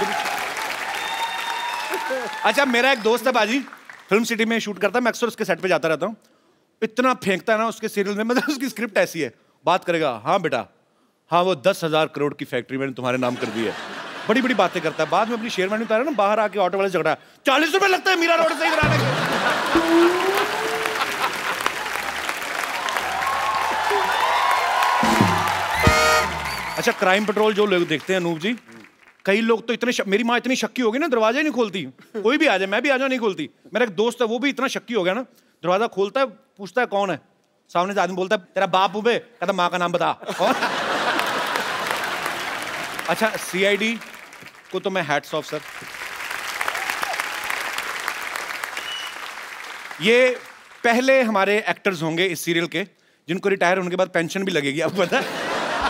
अच्छा, मेरा एक दोस्त है बाजी, फिल्म सिटी में शूट करता है, मैं अक्सर उसके सेट पे जाता रहता हूँ। इतना फेंकता है ना उसके सीरियल में, मतलब उसकी स्क्रिप्ट ऐसी है, बात करेगा, हाँ बेटा, हाँ वो 10,000 करोड़ की फैक्ट्री मैंने तुम्हारे नाम कर दी है, बड़ी बड़ी बातें करता है। बाद में अपनी शेरवानी उतारा ना, बाहर आके ऑटो वाले से झगड़ा, 40 रुपए लगता है मीरा रोड से कराने के। अच्छा, क्राइम पेट्रोल जो लोग देखते हैं अनूप जी, कई लोग तो इतने मेरी माँ इतनी शक्की हो गई ना, दरवाजा ही नहीं खोलती। कोई भी आ जाए, मैं भी आ जाऊँ, नहीं खोलती। मेरा एक दोस्त है, वो भी इतना शक्की हो गया ना, दरवाजा खोलता है, पूछता है कौन है, सामने से आदमी बोलता है तेरा बाप उबे, कहता माँ का नाम बता कौन। अच्छा, सीआईडी को तो मैं हैट्स ऑफ सर, ये पहले हमारे एक्टर्स होंगे इस सीरियल के जिनको रिटायर होने के बाद पेंशन भी लगेगी। आपको पता है,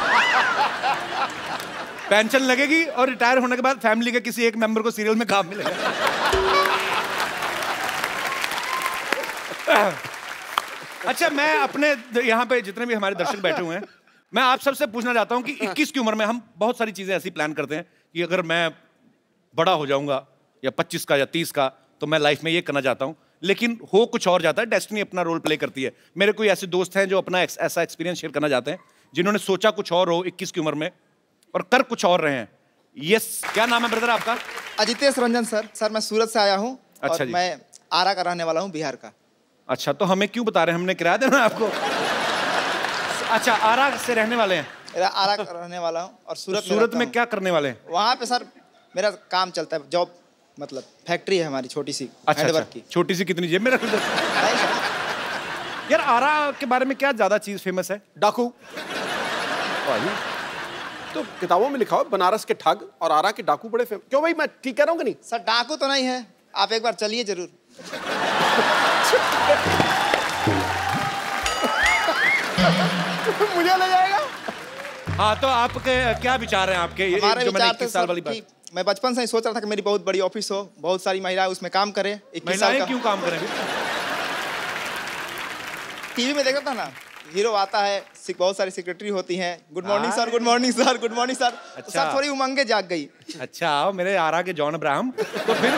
पेंशन लगेगी और रिटायर होने के बाद फैमिली के किसी एक मेंबर को सीरियल में काम मिलेगा। अच्छा, मैं अपने यहाँ पे जितने भी हमारे दर्शक बैठे हुए हैं, मैं आप सबसे पूछना चाहता हूँ कि 21 की उम्र में हम बहुत सारी चीजें ऐसी प्लान करते हैं कि अगर मैं बड़ा हो जाऊंगा या 25 का या 30 का, तो मैं लाइफ में ये करना चाहता हूँ, लेकिन हो कुछ और जाता है। डेस्टिनी अपना रोल प्ले करती है। मेरे कोई ऐसे दोस्त हैं जो अपना ऐसा एक्सपीरियंस शेयर करना चाहते हैं, जिन्होंने सोचा कुछ और हो 21 की उम्र में और कर कुछ और रहे हैं। यस, क्या नाम है ब्रदर आपका? अजितेश रंजन सर। सर मैं सूरत से आया हूँ। अच्छा और जी। मैं आरा का रहने वाला हूँ, बिहार का। अच्छा, तो हमें क्यों बता रहे हैं, हमने किराया देना है आपको? अच्छा, आरा से रहने वाले हैं? आरा का रहने वाला हूँ और सूरत में क्या करने वाले हैं? वहाँ पे सर मेरा काम चलता है, जॉब, मतलब फैक्ट्री है हमारी छोटी सी। अच्छा, की छोटी सी कितनी जेब में रख दो यार। आरा के बारे में क्या ज्यादा चीज फेमस है? डाकू। तो किताबों में लिखा हुआ बनारस के ठग और आरा के डाकू बड़े फेमस। क्यों भाई, मैं ठीक कह रहा हूँ कि नहीं? सर डाकू तो नहीं है, आप एक बार चलिए जरूर। मुझे ले जाएगा। हाँ, तो आपके क्या विचार हैं आपके? हमारे जो मैंने विचार 21 साल वाली बात, मैं बचपन से ही सोच रहा था कि मेरी बहुत बड़ी ऑफिस हो, बहुत सारी महिलाएं उसमें काम करें। 21 साल का क्यों काम करें? टीवी में देखा था ना, हीरो आता है, बहुत सारी सेक्रेटरी होती हैं, good morning sir, good morning sir, good morning sir. अच्छा। सर थोड़ी उमंगे जाग गई। अच्छा, आओ मेरे आरा के जॉन अब्राहम। तो फिर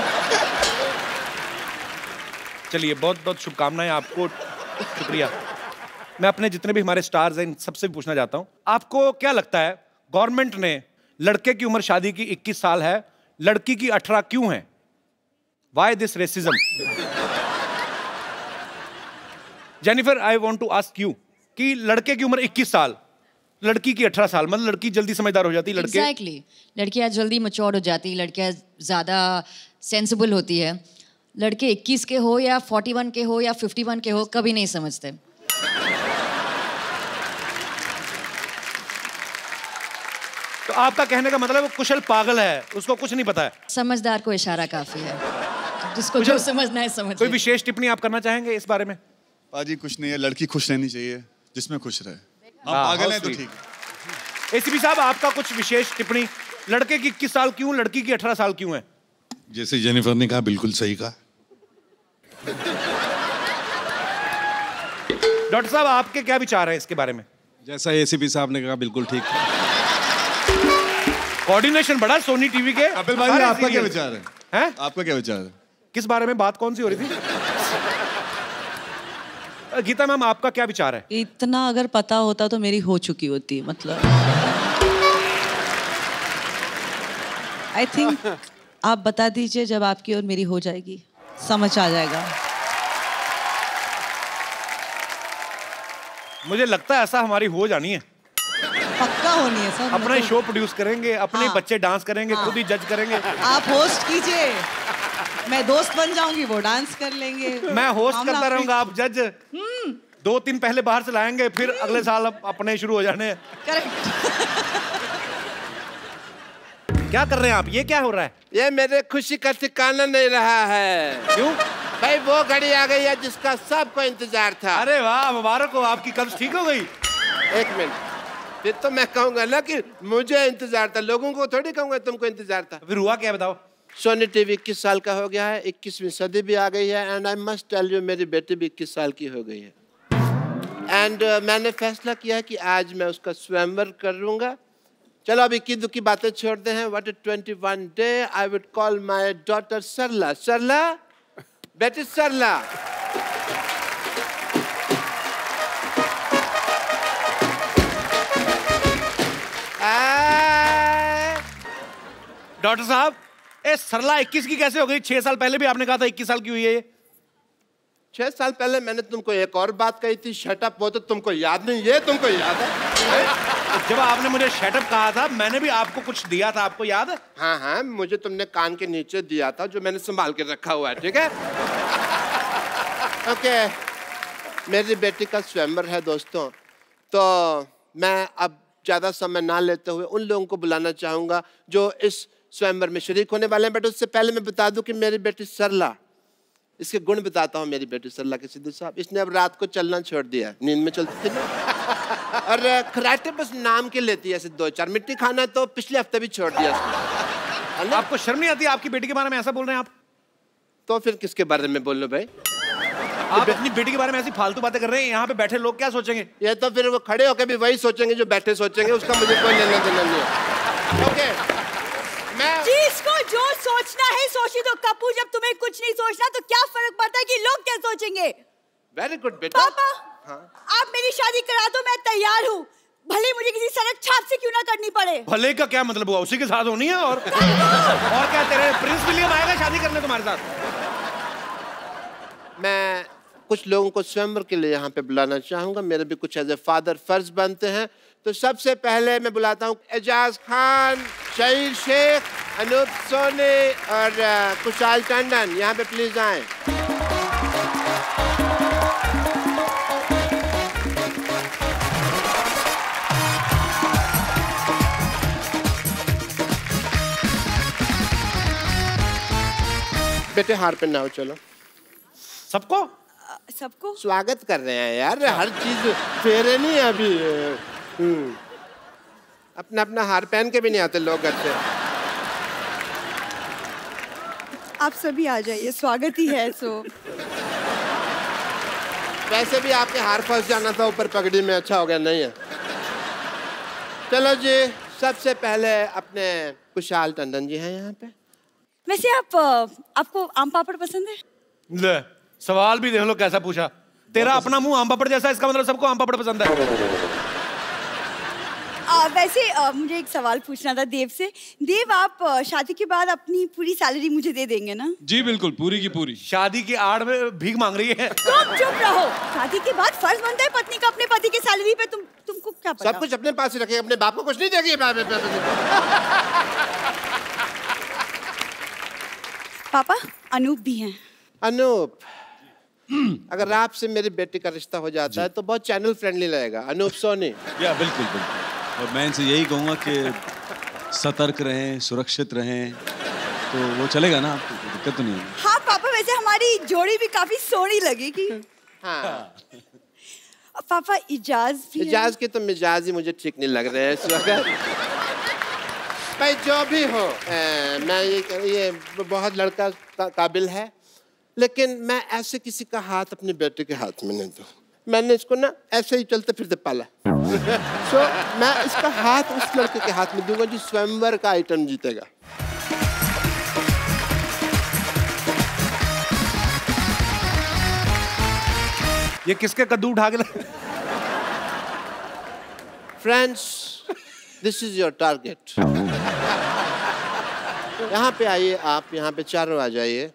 चलिए, बहुत बहुत शुभकामनाएं आपको, शुक्रिया। मैं अपने जितने भी हमारे स्टार्स हैं सबसे भी पूछना चाहता हूं, आपको क्या लगता है गवर्नमेंट ने लड़के की उम्र शादी की 21 साल है, लड़की की 18 क्यों है? Why this racism? Jennifer, I want to ask you कि लड़के की उम्र 21 साल, लड़की की 18 साल, मतलब लड़की जल्दी समझदार हो जाती है, लड़के Exactly. लड़कियां जल्दी मैच्योर हो जाती है, लड़कियां ज्यादा सेंसिबल होती है। लड़के 21 के हो या 41 के हो या 51 के हो, कभी नहीं समझते। तो आपका कहने का मतलब वो कुशल पागल है, उसको कुछ नहीं पता है। समझदार को इशारा काफी है, जिसको जो समझना है समझ। कोई विशेष टिप्पणी आप करना चाहेंगे इस बारे में? पाजी कुछ नहीं है, लड़की खुश रहनी चाहिए, जिसमें खुश रहे। हम पागल हैं तो ठीक है। एसीपी साहब, आपका कुछ विशेष टिप्पणी? लड़के की 21 साल क्यों, लड़की की 18 साल क्यों है? जैसे जेनिफर ने कहा, बिल्कुल सही कहा। डॉक्टर साहब, आपके क्या विचार हैं इसके बारे में? जैसा एसीपी साहब ने कहा, बिल्कुल ठीक। कोऑर्डिनेशन बड़ा सोनी टीवी के। कपिल भाई, आपका क्या विचार है? हैं? आपका क्या विचार है? किस बारे में बात कौन सी हो रही थी? गीता मैम, आपका क्या विचार है? इतना अगर पता होता तो मेरी हो चुकी होती, मतलब आई थिंक आप बता दीजिए, जब आपकी और मेरी हो जाएगी समझ आ जाएगा। मुझे लगता है ऐसा हमारी हो जानी है, पक्का होनी है सर। अपना शो प्रोड्यूस करेंगे, अपने बच्चे डांस करेंगे, खुद ही जज करेंगे। आप होस्ट कीजिए, मैं दोस्त बन जाऊंगी, वो डांस कर लेंगे। मैं होस्ट करता रहूंगा, आप जज। 2-3 पहले बाहर से लाएंगे, फिर अगले साल अपने शुरू हो जाने। करेक्ट। क्या कर रहे हैं आप? ये क्या हो रहा है? ये मेरे खुशी का ठिकाना नहीं रहा है। क्यों भाई? वो घड़ी आ गई है जिसका सबको इंतजार था। अरे वाह, मुबारक हो, आपकी कब्ज ठीक हो गई। 1 मिनट, फिर तो मैं कहूंगा ना कि मुझे इंतजार था, लोगों को थोड़ी कहूंगा तुमको इंतजार था। फिर हुआ क्या, बताओ? सोनी टीवी 21 साल का हो गया है, 21वीं सदी भी आ गई है। And I must tell you, मेरी बेटी भी 21 साल की हो गई है। एंड मैंने फैसला किया है कि आज मैं उसका स्वयंवर करूंगा। चलो अब इक्की दुक्की बातें छोड़ते हैं। What 21 day I would call my daughter Sarla. Sarla, बेटी सरला। डॉक्टर साहब, ए सरला 21 की कैसे हो गई? 6 साल पहले भी आपने कहा था 21 साल की हुई है ये। 6 साल पहले मैंने तुमको एक और बात कही थी, शटअप। वो तो तुमको याद नहीं, ये तुमको याद है? जब आपने मुझे शटअप कहा था, मैंने भी आपको कुछ दिया था, आपको याद है? हाँ हाँ, मुझे तुमने कान के नीचे दिया था, जो मैंने संभाल के रखा हुआ है। ठीक है। ओके, मेरी बेटी का स्वयंवर है दोस्तों। तो मैं अब ज्यादा समय ना लेते हुए उन लोगों को बुलाना चाहूंगा जो इस स्वयंवर में शरीक होने वाले हैं। बट उससे पहले मैं बता दूं कि मेरी बेटी सरला, इसके गुण बताता हूँ। मेरी बेटी सरला के सिद्धू साहब, इसने अब रात को चलना छोड़ दिया। नींद में चलती थी ना, और खराटे बस नाम के लेती है, ऐसे 2-4 मिट्टी खाना तो पिछले हफ्ते भी छोड़ दिया। आपको शर्म नहीं आती? आपकी बेटी के बारे में ऐसा बोल रहे हैं आप? तो फिर किसके बारे में बोल लो भाई? आप अपनी बेटी के बारे में ऐसी फालतू बातें कर रहे हैं, यहाँ पे बैठे लोग क्या सोचेंगे? ये तो फिर वो खड़े होकर भी वही सोचेंगे जो बैठे सोचेंगे, उसका मुझे कोई लेना देना नहीं है। ओके, जिसको जो सोचना है सोची दो कपूर। जब तुम्हें कुछ नहीं सोचना तो क्या फर्क पड़ता है कि लोग क्या सोचेंगे? वेरी गुड बेटा। पापा, आप मेरी शादी करा दो, मैं तैयार हूँ, भले मुझे किसी सड़क छाप से क्यों ना करनी पड़े। भले का क्या मतलब हुआ? उसी के साथ होनी है। और क्या, तेरे प्रिंस विलियम आएगा शादी करने तुम्हारे साथ? मैं कुछ लोगों को स्वयंवर के लिए यहाँ पे बुलाना चाहूंगा। मेरे भी कुछ एज ए फादर फर्ज बनते हैं। तो सबसे पहले मैं बुलाता हूँ एजाज खान, शहीद शेख, अनूप सोनी और कुशाल टंडन। यहाँ पे प्लीज आए। बेटे हार पे नाओ, चलो। सबको सबको स्वागत कर रहे हैं यार, हर चीज फेरे नहीं अभी। अपना अपना हार पहन के भी नहीं आते लोग घर से। आप सभी आ जाइए, स्वागत ही है। सो वैसे भी आपके हार फंस जाना था ऊपर पगड़ी में, अच्छा हो गया नहीं है। चलो जी, सबसे पहले अपने कुशाल टंडन जी हैं यहाँ पे। वैसे आपको आम पापड़ पसंद है? ले, सवाल भी देख लो कैसा पूछा। तेरा अपना मुंह आम पापड़ जैसा, इसका मतलब सबको आम पापड़ पसंद है। वैसे मुझे एक सवाल पूछना था देव से। देव, आप शादी के बाद अपनी पूरी सैलरी मुझे दे देंगे ना? जी बिल्कुल, पूरी की पूरी। शादी की आड़ में भीख मांग रही है। तुम चुप रहो। शादी के बाद फर्ज बनता है पत्नी का अपने पति की सैलरी पे। तुमको क्या पता? सब कुछ अपने पास ही रखेगी, अपने बाप को कुछ नहीं देगी। पापा, अनूप भी हैं। अनूप, अगर आपसे मेरी बेटी का रिश्ता हो जाता है तो बहुत चैनल फ्रेंडली लगेगा। अनूप सोनी। या बिल्कुल बिल्कुल। और मैं इनसे यही कहूँगा कि सतर्क रहें, सुरक्षित रहें, तो वो चलेगा ना, आपको दिक्कत तो नहीं होगी। हाँ पापा, वैसे हमारी जोड़ी भी काफी सोहनी लगेगी। हाँ। पापा, इजाज भी है। इजाज के तो मिजाज ही मुझे ठीक नहीं लग रहे हैं इस वक्त। भाई जो भी हो, मैं ये बहुत लड़का काबिल है, लेकिन मैं ऐसे किसी का हाथ अपने बेटे के हाथ में नहीं दूँ। मैंने इसको ना ऐसे ही चलते फिरते पाला। सो मैं इसका हाथ उस लड़के के हाथ में दूंगा जो स्वयंवर का आइटम जीतेगा। ये किसके कद्दू उठा के friends, this is your target. यहाँ पे आइए, आप यहाँ पे चारों आ जाइए।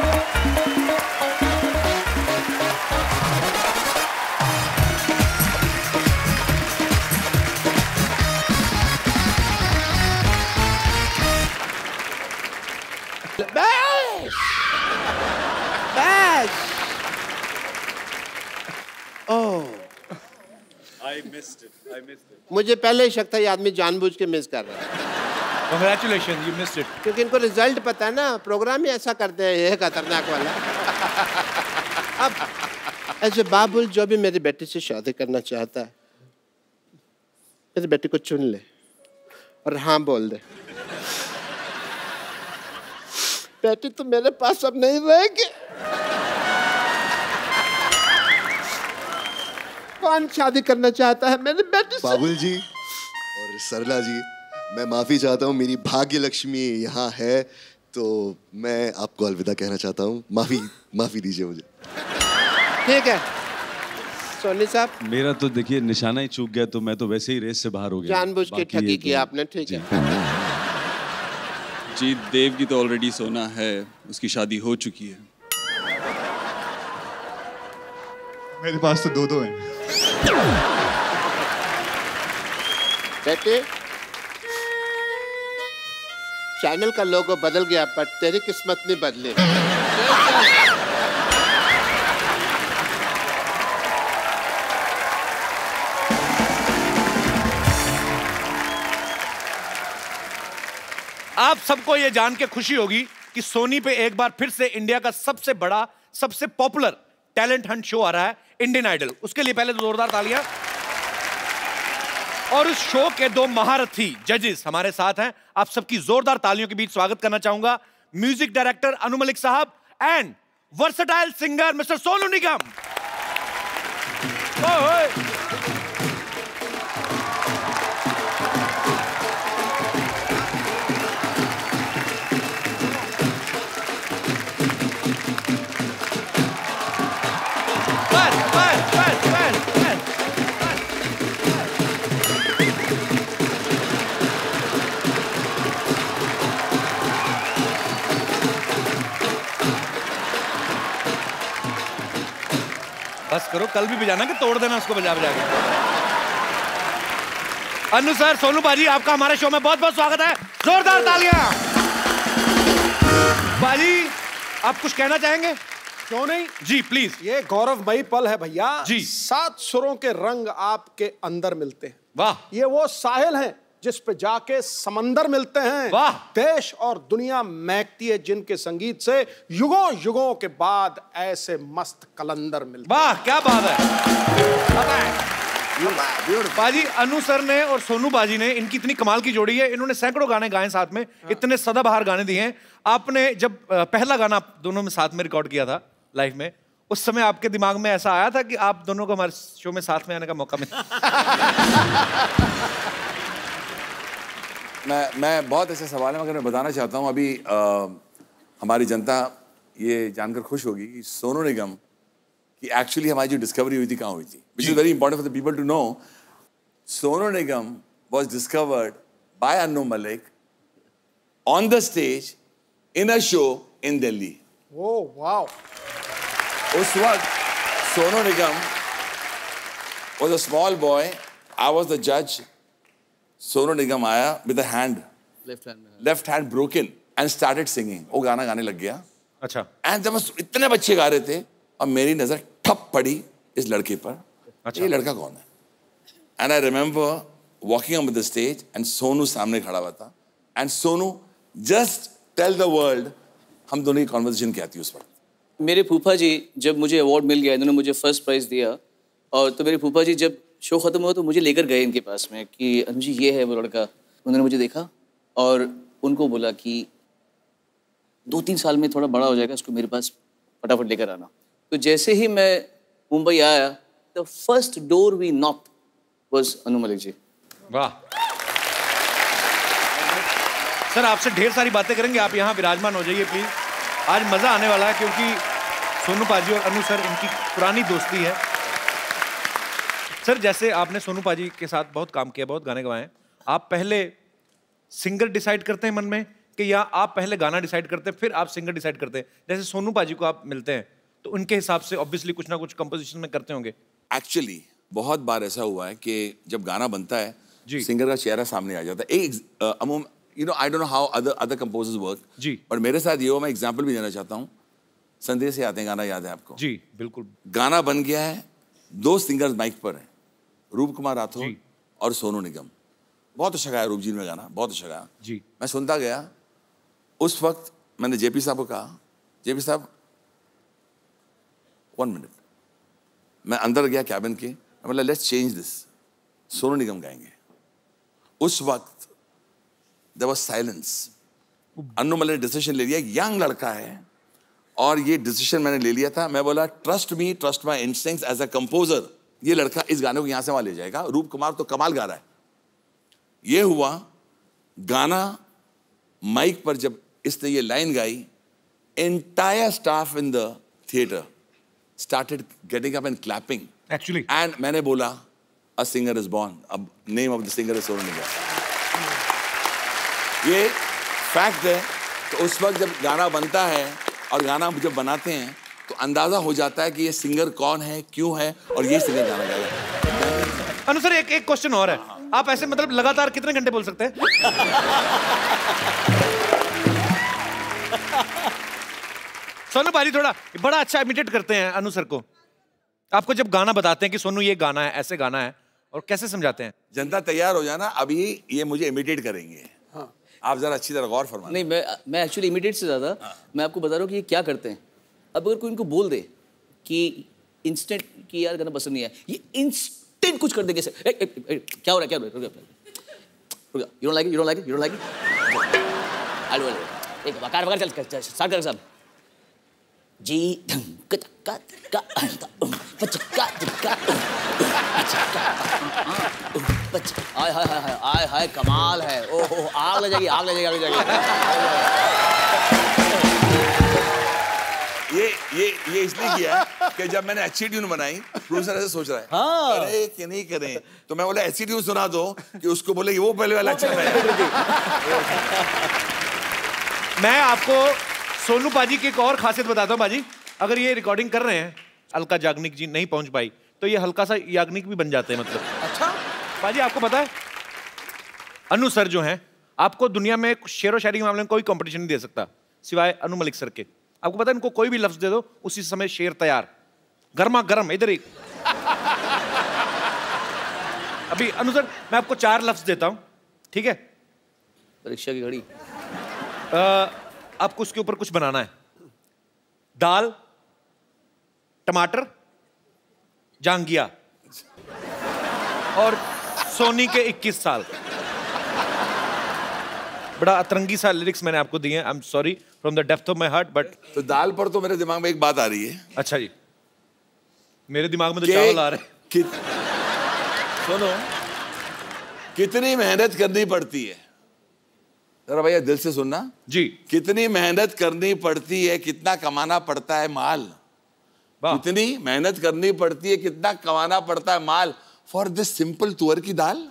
बस बस। ओह, I missed it. मुझे पहले ही शक था ये आदमी जानबूझ के मिस कर रहा है। Congratulations, you missed it. क्योंकि इनको रिजल्ट पता है ना, प्रोग्राम ही ऐसा करते हैं ये खतरनाक वाला। अब ऐसे बाबुल जो भी मेरी बेटी से शादी करना चाहता है, मेरी बेटी को चुन ले और हाँ बोल दे। बेटी तो मेरे पास अब नहीं रहेगी। कौन शादी करना चाहता है मेरी बेटी से? बाबुल जी और सरला जी, मैं माफी चाहता हूँ, मेरी भाग्य लक्ष्मी यहाँ है तो मैं आपको अलविदा कहना चाहता हूँ। माफी दीजिए मुझे। ठीक है सोनी साहब। मेरा तो देखिए निशाना ही चूक गया, तो मैं तो वैसे ही रेस से बाहर हो गया। जानबूझ के ठगी की आपने, ठीक है। जी देव की तो ऑलरेडी सोना है, उसकी शादी हो चुकी है। मेरे पास तो दो हैं। बेटे चैनल का लोगो बदल गया पर तेरी किस्मत नहीं बदली। आप सबको ये जान के खुशी होगी कि सोनी पे एक बार फिर से इंडिया का सबसे बड़ा, सबसे पॉपुलर टैलेंट हंट शो आ रहा है, इंडियन आइडल। उसके लिए पहले जोरदार तालियां। और उस शो के दो महारथी जजेस हमारे साथ हैं। आप सबकी जोरदार तालियों के बीच स्वागत करना चाहूंगा म्यूजिक डायरेक्टर अनु मलिक साहब and versatile singer mister Sonu Nigam. बस करो, कल भी बजाना कि तोड़ देना उसको बजा बजा के। अनु सर, सोनू बाजी, आपका हमारे शो में बहुत बहुत स्वागत है। जोरदार तालियां। बाजी आप कुछ कहना चाहेंगे? क्यों नहीं जी प्लीज। ये गौरवमयी पल है भैया जी। 7 सुरों के रंग आपके अंदर मिलते हैं। वाह। ये वो साहिल हैं जिस पे जाके समंदर मिलते हैं। वाह। देश और दुनिया महकती है जिनके संगीत से युगों युगों के बाद ऐसे मस्त कलंदर मिलते हैं। वाह क्या बात है। बाजी अनु सर ने और सोनू बाजी ने, इनकी इतनी कमाल की जोड़ी है, इन्होंने सैकड़ों गाने गाए साथ में, इतने सदाबहार गाने दिए हैं। आपने जब पहला गाना आप दोनों में साथ में रिकॉर्ड किया था लाइव में, उस समय आपके दिमाग में ऐसा आया था कि आप दोनों को हमारे शो में साथ में आने का मौका मिला? मैं बहुत ऐसे सवाल है मगर मैं बताना चाहता हूँ। अभी हमारी जनता ये जानकर खुश होगी कि सोनू निगम कि एक्चुअली हमारी जो डिस्कवरी हुई थी कहाँ हुई थी, which is very important for the people to know. Sonu Nigam was discovered by Anu Malik on the stage in a show in Delhi. Oh wow. उस वक्त Sonu Nigam was a small boy, I was the जज। सोनू निगम आया with a hand, left hand broken and started singing. वो गाना गाने लग गया। अच्छा। एंड जब इतने बच्चे गा रहे थे और मेरी नजर ठप पड़ी इस लड़के पर। अच्छा। ये लड़का कौन है? And I remember walking on the stage and Sonu सामने खड़ा हुआ था। And Sonu just tell the world हम दोनों की कॉन्वर्सेशन क्या थी उस वक्त। मेरे फूफा जी, जब मुझे अवार्ड मिल गया, इन्होंने मुझे फर्स्ट प्राइज दिया, और तो मेरे फूफा जी जब शो खत्म हुआ तो मुझे लेकर गए इनके पास में कि अनु जी ये है वो लड़का। उन्होंने मुझे देखा और उनको बोला कि 2-3 साल में थोड़ा बड़ा हो जाएगा, इसको मेरे पास फटाफट लेकर आना। तो जैसे ही मैं मुंबई आया, the first door we knock was Anu Malik ji. वाह सर, आपसे ढेर सारी बातें करेंगे, आप यहाँ विराजमान हो जाइए प्लीज। आज मजा आने वाला है क्योंकि सोनू पाजी और अनु सर, इनकी पुरानी दोस्ती है। सर जैसे आपने सोनू पाजी के साथ बहुत काम किया, बहुत गाने गवाए, आप पहले सिंगर डिसाइड करते हैं मन में कि या आप पहले गाना डिसाइड करते हैं फिर आप सिंगर डिसाइड करते हैं? जैसे सोनू पाजी को आप मिलते हैं तो उनके हिसाब से ऑब्वियसली कुछ ना कुछ कंपोजिशन में करते होंगे। एक्चुअली बहुत बार ऐसा हुआ है कि जब गाना बनता है सिंगर का चेहरा सामने आ जाता है। You know I don't know how other composers work जी, पर मेरे साथ ये हो, मैं एग्जांपल भी देना चाहता हूँ। संदेश से आते हैं गाना याद है आपको? जी बिल्कुल। गाना बन गया है, 2 सिंगर्स माइक पर हैं, रूप कुमार राठौर और सोनू निगम। बहुत अच्छा गाया रूप जी ने गाना, बहुत अच्छा गाया जी। मैं सुनता गया। उस वक्त मैंने जेपी साहब को कहा, जेपी साहब 1 मिनट। मैं अंदर गया कैबिन के, मतलब let's change this, Sonu Nigam गाएंगे। उस वक्त there was silence. Anu Malik ने डिसीजन ले लिया, यंग लड़का है और ये डिसीजन मैंने ले लिया था। मैं बोला trust me, trust my instincts as a composer, ये लड़का इस गाने को यहां से वहां ले जाएगा। रूप कुमार तो कमाल गा रहा है। ये हुआ गाना, माइक पर जब इसने ये लाइन गाई, entire staff in the theatre started getting up and clapping actually, and मैंने बोला a singer is born, अब name of the singer is Sonu Nigam. ये फैक्ट है। तो उस वक्त जब गाना बनता है और गाना जब बनाते हैं तो अंदाजा हो जाता है कि ये सिंगर कौन है, क्यों है और ये सिंगर गाना गाएगा। अनु सर एक क्वेश्चन और है, आप ऐसे मतलब लगातार कितने घंटे बोल सकते हैं? सोनू पाजी थोड़ा बड़ा अच्छा इमिटेट करते हैं अनु सर को। आपको जब गाना बताते हैं कि सोनू ये गाना है, ऐसे गाना है, और कैसे समझाते हैं? जनता तैयार हो जाना, अभी ये मुझे इमिटेट करेंगे। हाँ। आप जरा अच्छी तरह गौर फरमाएं। नहीं, मैं एक्चुअली इमिटेट से ज्यादा मैं आपको बता रहा हूँ कि ये क्या करते हैं। अब अगर कोई इनको बोल दे कि इंस्टेंट कि यार गाना पसंद नहीं है, ये इंस्टेंट कुछ कर देंगे। क्या हो रहा है, क्या हो रहा है? You don't like it, you don't like it, you don't like it. आलू एक वकार वकार चल स्टार्ट कर साहब जी। हाय हाय हाय हाय हाय कमाल है। ओहो आग लग जाएगी, आग लग जाएगी, आग लग जाएगी। ये इसलिए किया कि जब मैंने अच्छी ट्यून बनाई, प्रोड्यूसर ऐसे सोच रहा है हाँ। करे कि नहीं करें, तो मैं बोला ऐसी ट्यून सुना दो कि उसको बोले वो पहले वाला अच्छा है। मैं आपको सोनू पाजी की एक और खासियत बताता हूँ पाजी। अगर ये रिकॉर्डिंग कर रहे हैं, अलका याग्निक जी नहीं पहुंच पाई, तो ये हल्का सा याग्निक भी बन जाते हैं मतलब। अच्छा पाजी आपको पता है अनु सर जो हैं, आपको दुनिया में शेर व शायरी के मामले में कोई कंपटीशन नहीं दे सकता सिवाय अनु मलिक सर के। आपको पता है इनको कोई भी लफ्ज दे दो उसी समय शेर तैयार, गर्मा गर्म। इधर ही अभी अनु सर मैं आपको 4 लफ्ज देता हूं, ठीक है? परीक्षा की घड़ी। आपको उसके ऊपर कुछ बनाना है। दाल, टमाटर, जांगिया और सोनी के 21 साल। बड़ा अतरंगी सा लिरिक्स मैंने आपको दिए हैं। I am sorry from the depth of my heart, but तो दाल पर तो मेरे दिमाग में एक बात आ रही है। अच्छा जी, मेरे दिमाग में तो चावल आ रहे हैं। सुनो, कितनी मेहनत करनी पड़ती है, जरा भैया दिल से सुनना जी। कितनी मेहनत करनी पड़ती है, कितना कमाना पड़ता है माल, कितनी मेहनत करनी पड़ती है, कितना कमाना पड़ता है माल फॉर दिस सिंपल तुअर की दाल।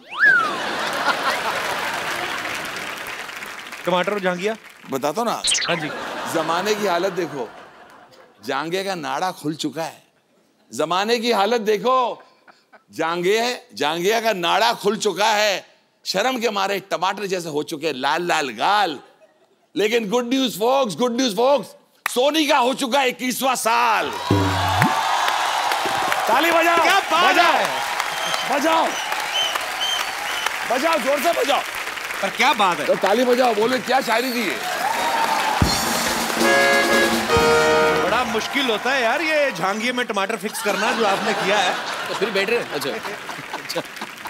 टमाटर और जांगिया बताता ना। हाँ जी। जमाने की हालत देखो, जांगे का नाड़ा खुल चुका है। जमाने की हालत देखो, जांगिया का नाड़ा खुल चुका है। शर्म के मारे टमाटर जैसे हो चुके लाल लाल गाल। लेकिन good news folks, good news folks, Sony का हो चुका 21वां साल। ताली बजाओ, क्या बात बजाओ, है? बजाओ, बजाओ, जोर से बजाओ। पर क्या बात है? तो ताली बजाओ, बोलो क्या शायरी दी है। बड़ा मुश्किल होता है यार ये झांगिए में टमाटर फिक्स करना जो आपने किया है। तो फिर बैठ रहे। अच्छा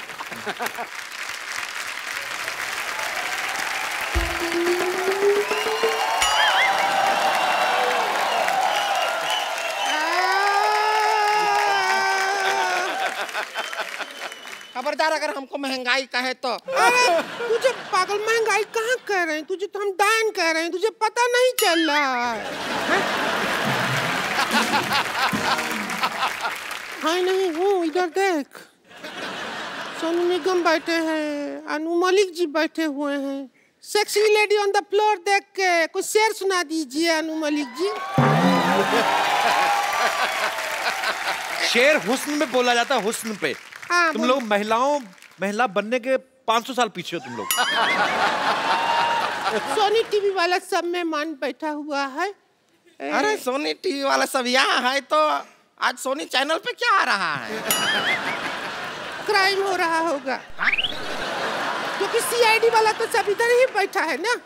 खबरदार अगर हमको महंगाई कहे तो। तुझे पागल महंगाई कहाँ कह रहे हैं, तुझे तो हम डायन कह रहे हैं, तुझे पता नहीं चल रहा है? हाँ नहीं हूँ, इधर देख। सोनू निगम बैठे हैं, अनु मलिक जी बैठे हुए हैं। Sexy lady on the floor देख के कुछ शेर सुना दीजिए अनु मलिक जी। शेर हुस्न में बोला जाता है, हुस्न पे। हाँ, तुम लोग महिला बनने के 500 साल पीछे हो तुम लोग। सोनी टीवी वाला सब में मान बैठा हुआ है। अरे सोनी टीवी वाला सब यहाँ है तो आज सोनी चैनल पे क्या आ रहा है? क्राइम हो रहा होगा क्योंकि सीआईडी वाला तो सब इधर ही बैठा है ना।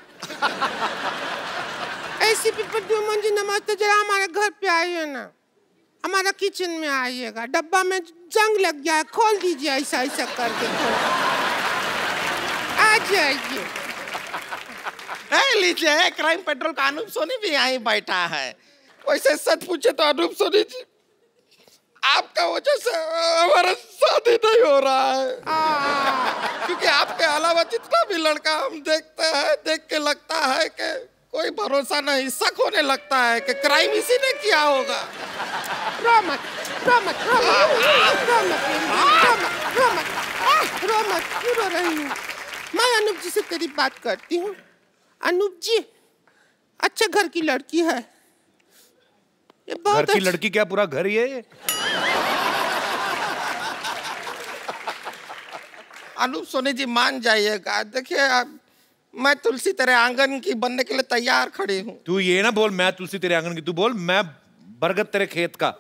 एसीपी प्रद्युमन जी नमस्ते, जरा हमारे घर पे आइए ना, हमारा किचन में आइएगा। डब्बा में जंग लग गया है, खोल दीजिए ऐसा ऐसा करके। आ जाइए। लीजिए क्राइम पेट्रोल का अनूप सोनी भी यहीं बैठा है। वैसे सच पूछे तो अनूप सोनी जी, आपका वजह से हमारा शादी नहीं हो रहा है। क्योंकि आपके अलावा जितना भी लड़का हम देखते हैं, देख के लगता है कि कोई भरोसा नहीं, शक होने लगता है कि क्राइम इसी ने किया होगा। रो मत, रो मत, रो मत, रो मत, रो मत, रो मत, क्यों रो रही हूँ? मैं अनूप जी से तेरी बात करती हूँ। अनूप जी अच्छे घर की लड़की है। ये बहुत घर की लड़की क्या पूरा घर ही है? अनूप सोनी जी मान जाइएगा। देखिए मैं तुलसी तेरे आंगन की बनने के लिए तैयार खड़ी हूँ। तू ये ना बोल मैं तुलसी तेरे आंगन की, तू बोल मैं बरगद तेरे खेत का।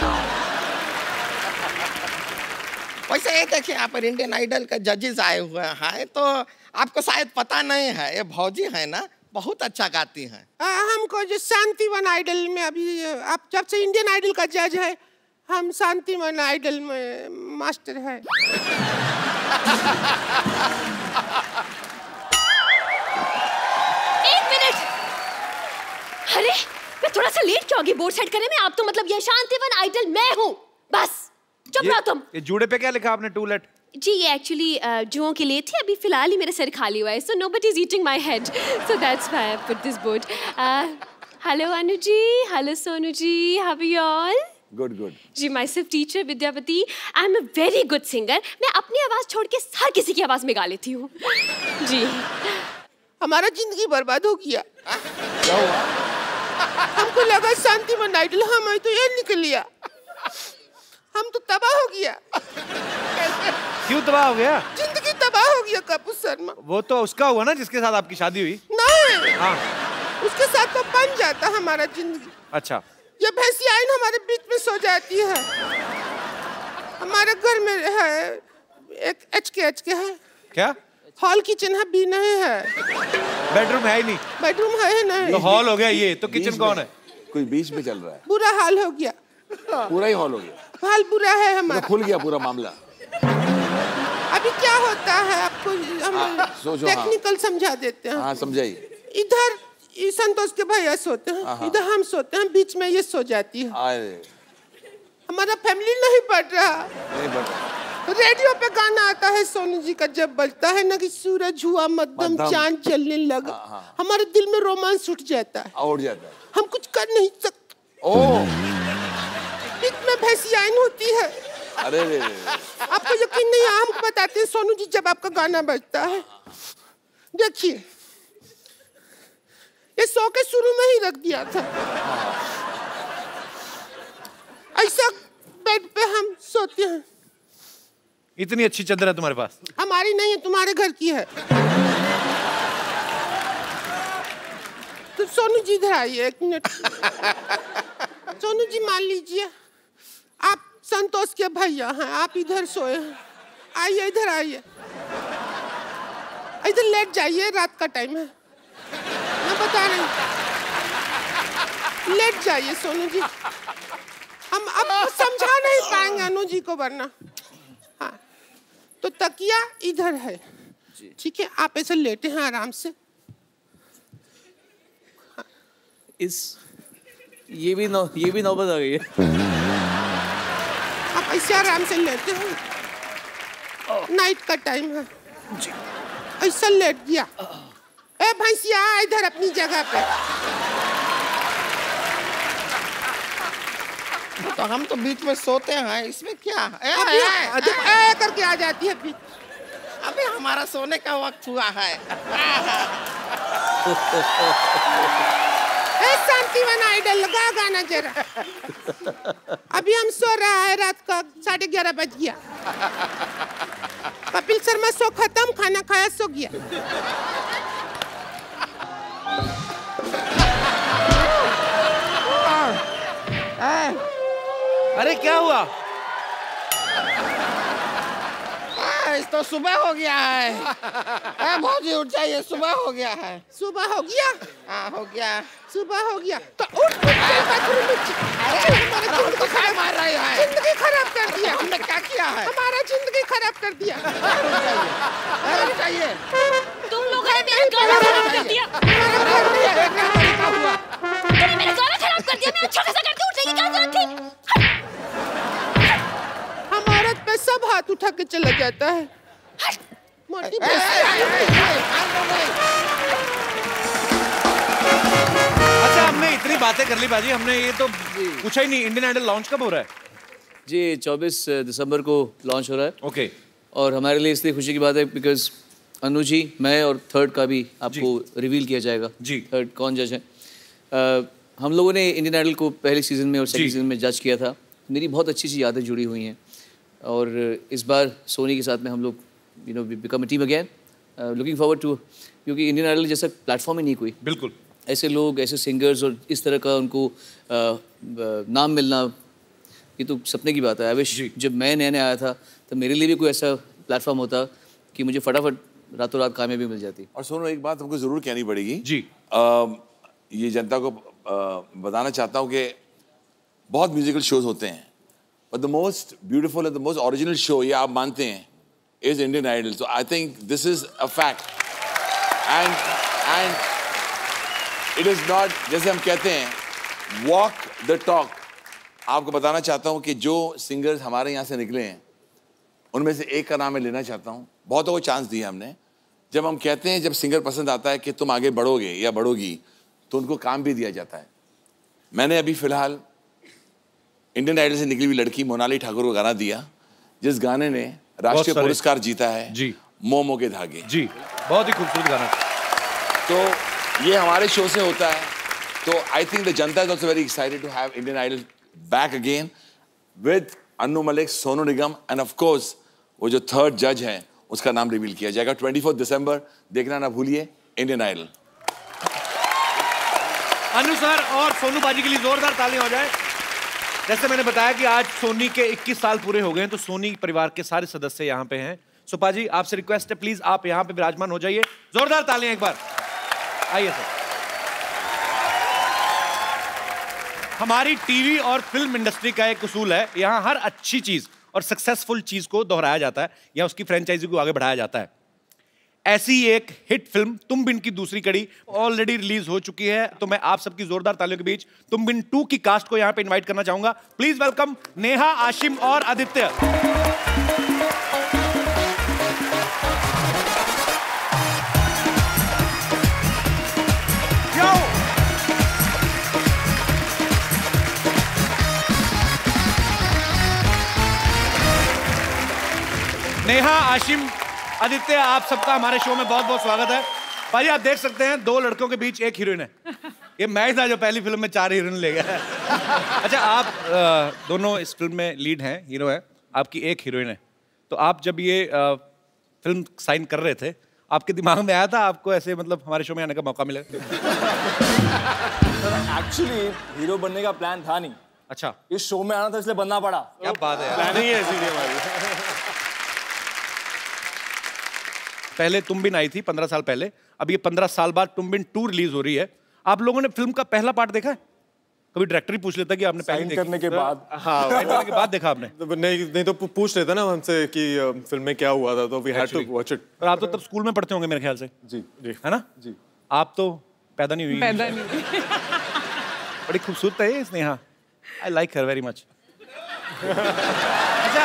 वैसे ये देखिए यहाँ पर इंडियन आइडल के जजेस आए हुए हैं, तो आपको शायद पता नहीं है, ये भौजी है ना, बहुत अच्छा गाती हैं। हमको जो शांतिवन आइडल में अभी, आप जब से इंडियन आइडल का जज है, हम शांतिवन आइडल में मास्टर है। एक मिनट, अरे मैं थोड़ा सा लेट क्यों आ गई बोर्ड सेट करने में? आप तो मतलब ये शांतिवन आइडल मैं हूँ, बस चुप रहो तुम। ये जूड़े पे क्या लिखा आपने? टूलेट? जी ये एक्चुअली जुओं के लिए थी, अभी फिलहाल ही मेरा सर खाली हुआ है, so nobody is eating my head, so that's why I put this board. Hello Anu ji, hello Sonu ji, how are you all? Good, good. Ji myself teacher Vidyapati, I'm a very good singer. मैं अपनी आवाज छोड़ के हर किसी की आवाज में गा लेती हूँ। जी हमारा जिंदगी बर्बाद हो गया। क्या हुआ? हमको लगा शांतिवन आइडल हमें तो ये निकल लिया, हम तो तबाह हो गया। क्यों तबाह हो गया? जिंदगी तबाह हो गया कपूर शर्मा। वो तो उसका हुआ ना जिसके साथ आपकी शादी हुई। नहीं, हाँ उसके साथ तो बन जाता हमारा जिंदगी। अच्छा, ये भैंसी आइन हमारे बीच में सो जाती है। हमारे घर में है एक एच के है। क्या? हॉल किचन है भी नहीं है, बेडरूम है ही नहीं। बेडरूम है ही नहीं, तो हॉल हो गया, ये तो किचन कौन है? कोई बीच में चल रहा है। बुरा हाल हो गया, पूरा ही हॉल हो गया। हाल बुरा है हमारा, तो खुल गया पूरा मामला। अभी क्या होता है आपको हम टेक्निकल समझा देते हैं। हाँ समझाइए। इधर संतोष के भैया सोते हैं, इधर हम सोते हैं, बीच में ये सो जाती है। हमारा फैमिली नहीं बढ़ रहा। नहीं बढ़ रहा। रेडियो पे गाना आता है सोनू जी का, जब बजता है ना कि सूरज हुआ मध्यम चांद चलने लगा, हमारे दिल में रोमांस उठ जाता है, उठ जाता है। हम कुछ कर नहीं सकते। बीच में भैंसियाइन होती है। अरे आपको यकीन नहीं है, हमको बताते हैं सोनू जी जब आपका गाना बजता है, देखिए ये शो के शुरू में ही रख दिया था, ऐसा बेड पे हम सोते हैं। इतनी अच्छी चादर है तुम्हारे पास? हमारी नहीं है, तुम्हारे घर की है। तो सोनू जी इधर आइए एक मिनट। सोनू जी मान लीजिए आप संतोष के भैया हैं, आप इधर सोए हैं, आइए इधर आइए, इधर लेट जाइए, रात का टाइम है, मैं बता रही हूँ, लेट जाइए सोनू जी। हम अब समझा नहीं पाएंगे अनु जी को, वरना हाँ। तो तकिया इधर है, ठीक है, आप ऐसे लेटे हैं आराम से। हाँ। ये भी नौबत आ गई है। आप ऐसे आराम से लेटे हैं, नाइट का टाइम है, ऐसा लेट गया। ए भैंसिया इधर अपनी जगह पे। तो हम तो बीच में सोते हैं, इसमें क्या है? ए करके आ जाती है बीच। अभी हमारा सोने का वक्त हुआ है। शांतिवन आइडल लगा गाना जरा। अभी हम सो रहा है, रात का 11:30 बज गया। कपिल शर्मा शो खत्म, खाना खाया सो गया। अरे क्या हुआ? तो सुबह हो गया है। भौजी उठ जाइए, सुबह हो गया है। सुबह हो गया? हाँ हो गया। सुबह हो गया तो उठ जिंदगी खराब कर दिया। हमने क्या किया है? हमारा जिंदगी खराब कर दिया। चाहिए तुम लोग मेरा गाना खराब कर दिया। तूने मेरा गाना खराब कर दिया। मैं अच्छा खासा करके उठने की क्या जरूरत थी? हमारा पे सब हाथ उठा के चला जाता है। मोटी अच्छा, हमने इतनी बातें कर ली बाजी, हमने ये तो पूछा ही नहीं, इंडियन आइडल लॉन्च कब हो रहा है? जी 24 दिसंबर को लॉन्च हो रहा है। ओके। और हमारे लिए इसलिए खुशी की बात है बिकॉज अनु जी, मैं और थर्ड का भी आपको रिवील किया जाएगा। जी। थर्ड कौन जज है? हम लोगों ने इंडियन आइडल को पहले सीजन में और सेकंड सीजन में जज किया था। मेरी बहुत अच्छी सी यादें जुड़ी हुई हैं और इस बार सोनी के साथ में हम लोग become a team again. Looking forward to, क्योंकि इंडियन आइडल जैसा प्लेटफॉर्म ही नहीं कोई। बिल्कुल। ऐसे लोग, ऐसे सिंगर्स और इस तरह का उनको नाम मिलना, ये तो सपने की बात है। आई विश जब मैं नया नया आया था तो मेरे लिए भी कोई ऐसा प्लेटफॉर्म होता कि मुझे फटाफट रातों रात कामयाबी मिल जाती। और सोनू, एक बात हमको जरूर कहनी पड़ेगी जी। ये जनता को बताना चाहता हूँ कि बहुत म्यूजिकल शोज होते हैं, but the most beautiful and the most original show, ये आप मानते हैं, is Indian Idol. So I think this is a fact and it is not, जैसे हम कहते हैं, वॉक द टॉक। आपको बताना चाहता हूँ कि जो सिंगर्स हमारे यहाँ से निकले हैं उनमें से एक का नाम मैं लेना चाहता हूँ। बहुतों को चांस दिया हमने। जब हम कहते हैं, जब सिंगर पसंद आता है कि तुम आगे बढ़ोगे या बढ़ोगी, तो उनको काम भी दिया जाता है। मैंने अभी फिलहाल इंडियन आइडल से निकली हुई लड़की मोनाली ठाकुर को गाना दिया, जिस गाने ने राष्ट्रीय पुरस्कार जीता है। जी। मोमो के धागे। जी, बहुत ही खूबसूरत गाना। तो ये हमारे शो से होता है। तो I think the janta is also very excited to have Indian Idol back again with Anu Malik, Sonu Nigam and of course वो जो थर्ड जज है उसका नाम रिवील किया जाएगा 24 दिसंबर। देखना ना भूलिए इंडियन आइडल। अनु सर और सोनू बाजी के लिए जोरदार तालियां हो जाए। जैसे मैंने बताया कि आज सोनी के 21 साल पूरे हो गए हैं, तो सोनी परिवार के सारे सदस्य यहाँ पे हैं। सुपा जी, आपसे रिक्वेस्ट है, प्लीज आप यहाँ पे विराजमान हो जाइए। जोरदार तालियां एक बार। आइए सर। हमारी टीवी और फिल्म इंडस्ट्री का एक उसूल है, यहाँ हर अच्छी चीज और सक्सेसफुल चीज को दोहराया जाता है या उसकी फ्रेंचाइजी को आगे बढ़ाया जाता है। ऐसी एक हिट फिल्म तुम बिन की दूसरी कड़ी ऑलरेडी रिलीज हो चुकी है, तो मैं आप सबकी जोरदार तालियों के बीच तुम बिन 2 की कास्ट को यहाँ पे इनवाइट करना चाहूंगा। प्लीज वेलकम नेहा, आशिम और आदित्य। नेहा, आशिम, आदित्य, आप सबका हमारे शो में बहुत बहुत स्वागत है। भाई आप देख सकते हैं 2 लड़कों के बीच 1 हीरोइन है। ये मैं ही था जो पहली फिल्म में 4 हीरोइन ले गया। अच्छा, आप दोनों इस फिल्म में लीड हैं, हीरो हैं, आपकी 1 हीरोइन है। तो आप जब ये फिल्म साइन कर रहे थे, आपके दिमाग में आया था आपको ऐसे मतलब हमारे शो में आने का मौका मिले? एक्चुअली हीरो बनने का प्लान था नहीं। अच्छा, इस शो में आना था इसलिए बनना पड़ा। क्या बात है, प्लानिंग है इसीलिए हमारी। पहले तुम बिन आई थी 15 साल पहले, अब ये 15 साल बाद तुम बिन 2 रिलीज हो रही है। आप लोगों ने फिल्म का पहला पार्ट देखा है? कभी डायरेक्टर ही पूछ लेता कि आपने पहले करने के बाद, हाँ, करने के बाद देखा आपने? नहीं तो पूछ लेता ना हमसे कि फिल्म में क्या हुआ था, तो we had to watch it. और आप तो तब स्कूल में पढ़ते होंगे मेरे ख्याल से। जी जी, है ना? जी। आप तो पैदा नहीं हुई। पैदा नहीं। बड़ी खूबसूरत है ये Sneha, I like her very much. अच्छा,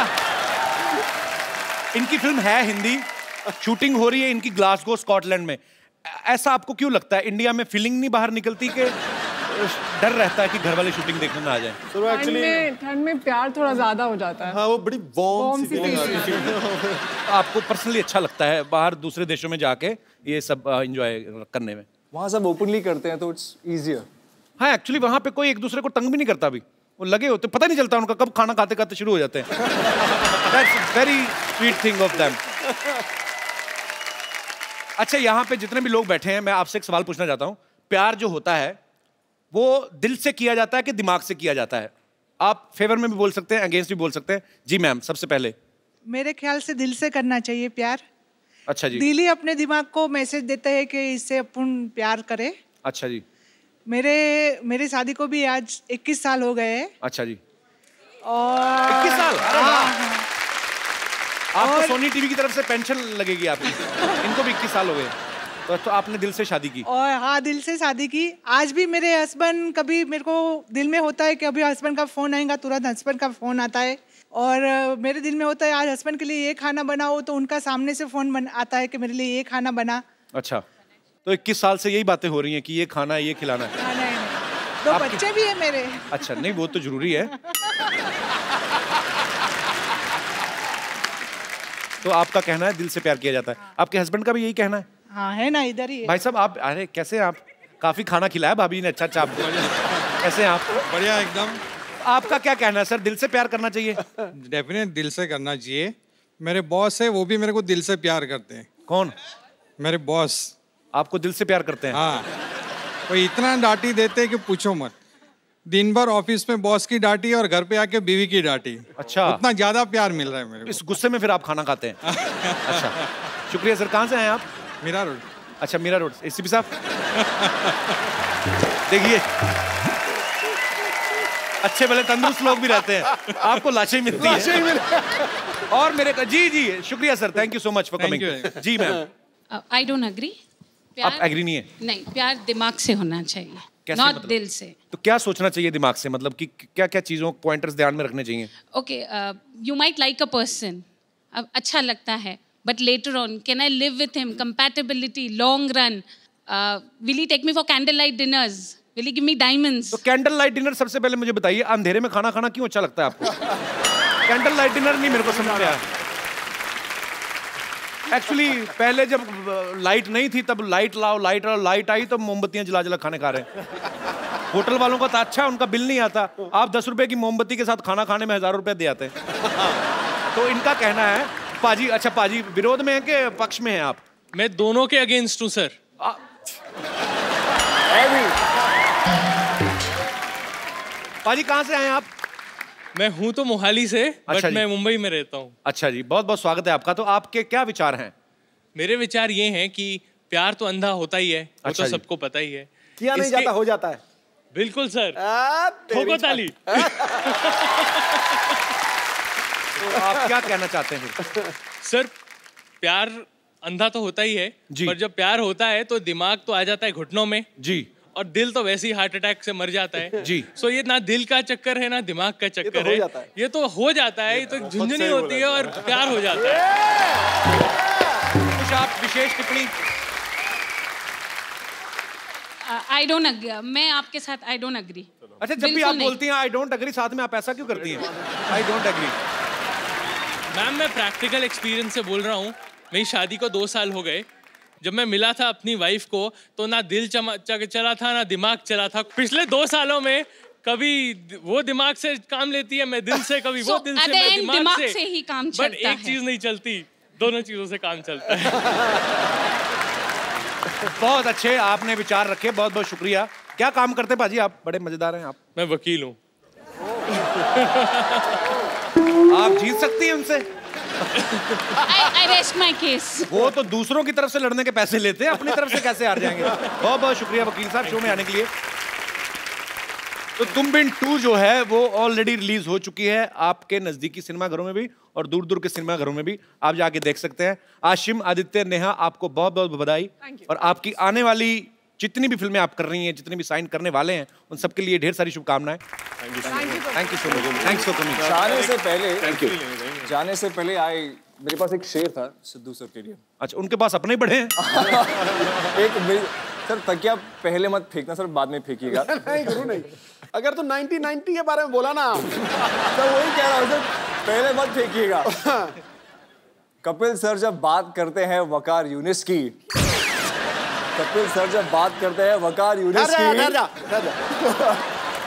इनकी फिल्म है हिंदी, शूटिंग हो रही है इनकी ग्लासगो स्कॉटलैंड में। ऐसा आपको क्यों लगता है, इंडिया में फीलिंग नहीं बाहर निकलती कि डर रहता है कि घर वाले शूटिंग देखने ना आ जाए? ठंड में प्यार थोड़ा ज्यादा हो जाता है। हाँ, वो बड़ी वार्म सी फीलिंग आती है। आपको पर्सनली अच्छा लगता है बाहर दूसरे देशों में जाके ये सब एंजॉय करने में? वहाँ सब ओपनली करते हैं तो इट्स इजियर। हाँ, एक्चुअली वहाँ पे कोई एक दूसरे को तंग भी नहीं करता। अभी वो लगे होते, पता नहीं चलता उनका कब खाना खाते खाते शुरू हो जाते हैं। That's very sweet thing of them. अच्छा, यहाँ पे जितने भी लोग बैठे हैं, मैं आपसे एक सवाल पूछना चाहता हूँ। प्यार जो होता है वो दिल से किया जाता है कि दिमाग से किया जाता है? आप फेवर में भी बोल सकते हैं, अगेंस्ट भी बोल सकते हैं। जी मैम, सबसे पहले। मेरे ख्याल से दिल से करना चाहिए प्यार। अच्छा जी। दिल ही अपने दिमाग को मैसेज देता है कि इससे अपन प्यार करें। अच्छा जी। मेरे शादी को भी आज 21 साल हो गए हैं। अच्छा जी। और 21 साल? अरे वाह। हाँ। आपको सोनी टीवी की तरफ से पेंशन लगेगी आपकी। इनको भी 21 साल हो गए। तो आपने दिल से शादी की? और हाँ, दिल से शादी की। आज भी मेरे हस्बैंड, कभी मेरे को दिल में होता है कि अभी हस्बैंड का फोन आएगा, तुरंत हस्बैंड का फोन आता है। और मेरे दिल में होता है आज हस्बैंड के लिए ये खाना बनाओ, तो उनका सामने से फोन आता है कि मेरे लिए ये खाना बना। अच्छा, तो 21 साल से यही बातें हो रही हैं कि ये खाना है, ये खिलाना है। नहीं, 2 बच्चे भी है मेरे। अच्छा, नहीं वो तो जरूरी है। तो आपका कहना है दिल से प्यार किया जाता है। आपके हस्बैंड का भी यही कहना है? हाँ है ना, इधर ही है। भाई साहब आप, अरे कैसे आप, काफी खाना खिलाया भाभी ने, अच्छा आपको। कैसे आप? बढ़िया एकदम। आपका क्या कहना है सर, दिल से प्यार करना चाहिए? डेफिनेट दिल से करना चाहिए। मेरे बॉस है, वो भी मेरे को दिल से प्यार करते हैं। कौन? मेरे बॉस। आपको दिल से प्यार करते हैं? हाँ, वो इतना डांटी देते हैं कि पूछो मत। दिन भर ऑफिस में बॉस की डांटी और घर पे आके बीवी की डांटी। अच्छा, उतना ज्यादा प्यार मिल रहा है मेरे को। इस गुस्से में फिर आप खाना खाते हैं? अच्छा, शुक्रिया सर। कहाँ से हैं आप? मीरा रोड। अच्छा, मीरा रोड। एसीपी साहब देखिए, अच्छे भले तंदुरुस्त लोग भी रहते हैं, आपको लाशें मिलती हैं। और मेरे जी शुक्रिया sir, thank you so much for coming. जी मैम। I don't agree. आप एग्री नहीं है? नहीं, प्यार दिमाग से होना चाहिए, नॉट मतलब? दिल से। तो क्या सोचना चाहिए दिमाग से, मतलब कि क्या क्या चीजों पॉइंटर्स ध्यान में रखने चाहिए? Okay, you might like a person, अब अच्छा लगता है, but later on can I live with him, compatibility, long run, will he take me for candle light dinners, will he give me diamonds? तो candle light dinner, सबसे पहले मुझे बताइए, अंधेरे में खाना खाना क्यों अच्छा लगता है आपको? कैंडल लाइट डिनर नहीं मेरे को समझ में आया। एक्चुअली पहले जब लाइट नहीं थी तब लाइट लाओ, लाइट आई तो मोमबत्तियां जला जला खाने खा रहे हैं। होटल वालों का तो अच्छा, उनका बिल नहीं आता। आप 10 रुपए की मोमबत्ती के साथ खाना खाने में 1000 रुपए दे आते हैं। तो इनका कहना है पाजी, अच्छा पाजी विरोध में है कि पक्ष में है आप? मैं दोनों के अगेंस्ट हूँ सर। पाजी कहाँ से आए आप? मैं हूँ तो मोहाली से, बट मैं मुंबई में रहता हूँ। अच्छा जी, बहुत बहुत स्वागत है आपका। तो आपके क्या विचार हैं? मेरे विचार ये हैं कि प्यार तो अंधा होता ही है, वो तो सबको पता ही है। किया नहीं जाता, हो जाता है। बिल्कुल सर, ठोको ताली। तो आप क्या कहना चाहते हैं? सर, प्यार अंधा तो होता ही है, पर जब प्यार होता है तो दिमाग तो आ जाता है घुटनों में जी, और दिल तो वैसे ही हार्ट अटैक से मर जाता है जी। सो ये ना दिल का चक्कर है ना दिमाग का चक्कर है, ये तो हो जाता है, ये तो झुंझुनी होती है और प्यार हो जाता है। कुछ आप विशेष टिप्पणी? आई डोंट अग्री, मैं आपके साथ आई डोंट अग्री। अच्छा, जब भी आप बोलती हैं आई डोंट अग्री, साथ में आप ऐसा क्यों करती हैं? I don't agree. मैम, मैं प्रैक्टिकल एक्सपीरियंस से बोल रहा हूँ। मेरी शादी को 2 साल हो गए। जब मैं मिला था अपनी वाइफ को तो ना दिल चला था ना दिमाग चला था। पिछले 2 सालों में कभी वो दिमाग से काम लेती है, मैं दिल से, कभी वो दिल से, मैं दिमाग से ही काम चलता है। बट एक चीज नहीं चलती, दोनों चीजों से काम चलता है। बहुत अच्छे आपने विचार रखे, बहुत बहुत शुक्रिया। क्या काम करते पाजी आप? बड़े मजेदार हैं आप। मैं वकील हूँ। आप जीत सकती हैं उनसे। I rest my case. वो तो दूसरों की तरफ से लड़ने के पैसे लेते हैं, अपनी तरफ से कैसे हार जाएंगे? बहुत बहुत शुक्रिया वकील साहब शो में आने के लिए। तो तुम बिन 2 जो है वो ऑलरेडी रिलीज हो चुकी है आपके नजदीकी सिनेमाघरों में भी और दूर दूर के सिनेमाघरों में भी, आप जाके देख सकते हैं। आशिम, आदित्य, नेहा, आपको बहुत बहुत बधाई। और आपकी आने वाली जितनी भी फिल्में आप कर रही हैं, जितने भी साइन करने वाले हैं, उन सबके लिए ढेर सारी शुभकामनाएं। Thank you so much. Thanks for coming. जाने से पहले, थैंक यू। जाने से पहले मेरे पास एक शेर था सिद्धू सर के लिए। अच्छा, उनके पास अपने ही बड़े हैं? सर तकिया पहले मत फेंकना सर, बाद में फेंकिएगा। नहीं गुरु नहीं, अगर तो 1990 के बारे में बोला ना सर, वही कह रहा हूँ सर, पहले मत फेंकिएगा। कपिल सर जब बात करते हैं वकार यूनिस की, कपिल सर जब बात करते हैं वकार यूनिस की,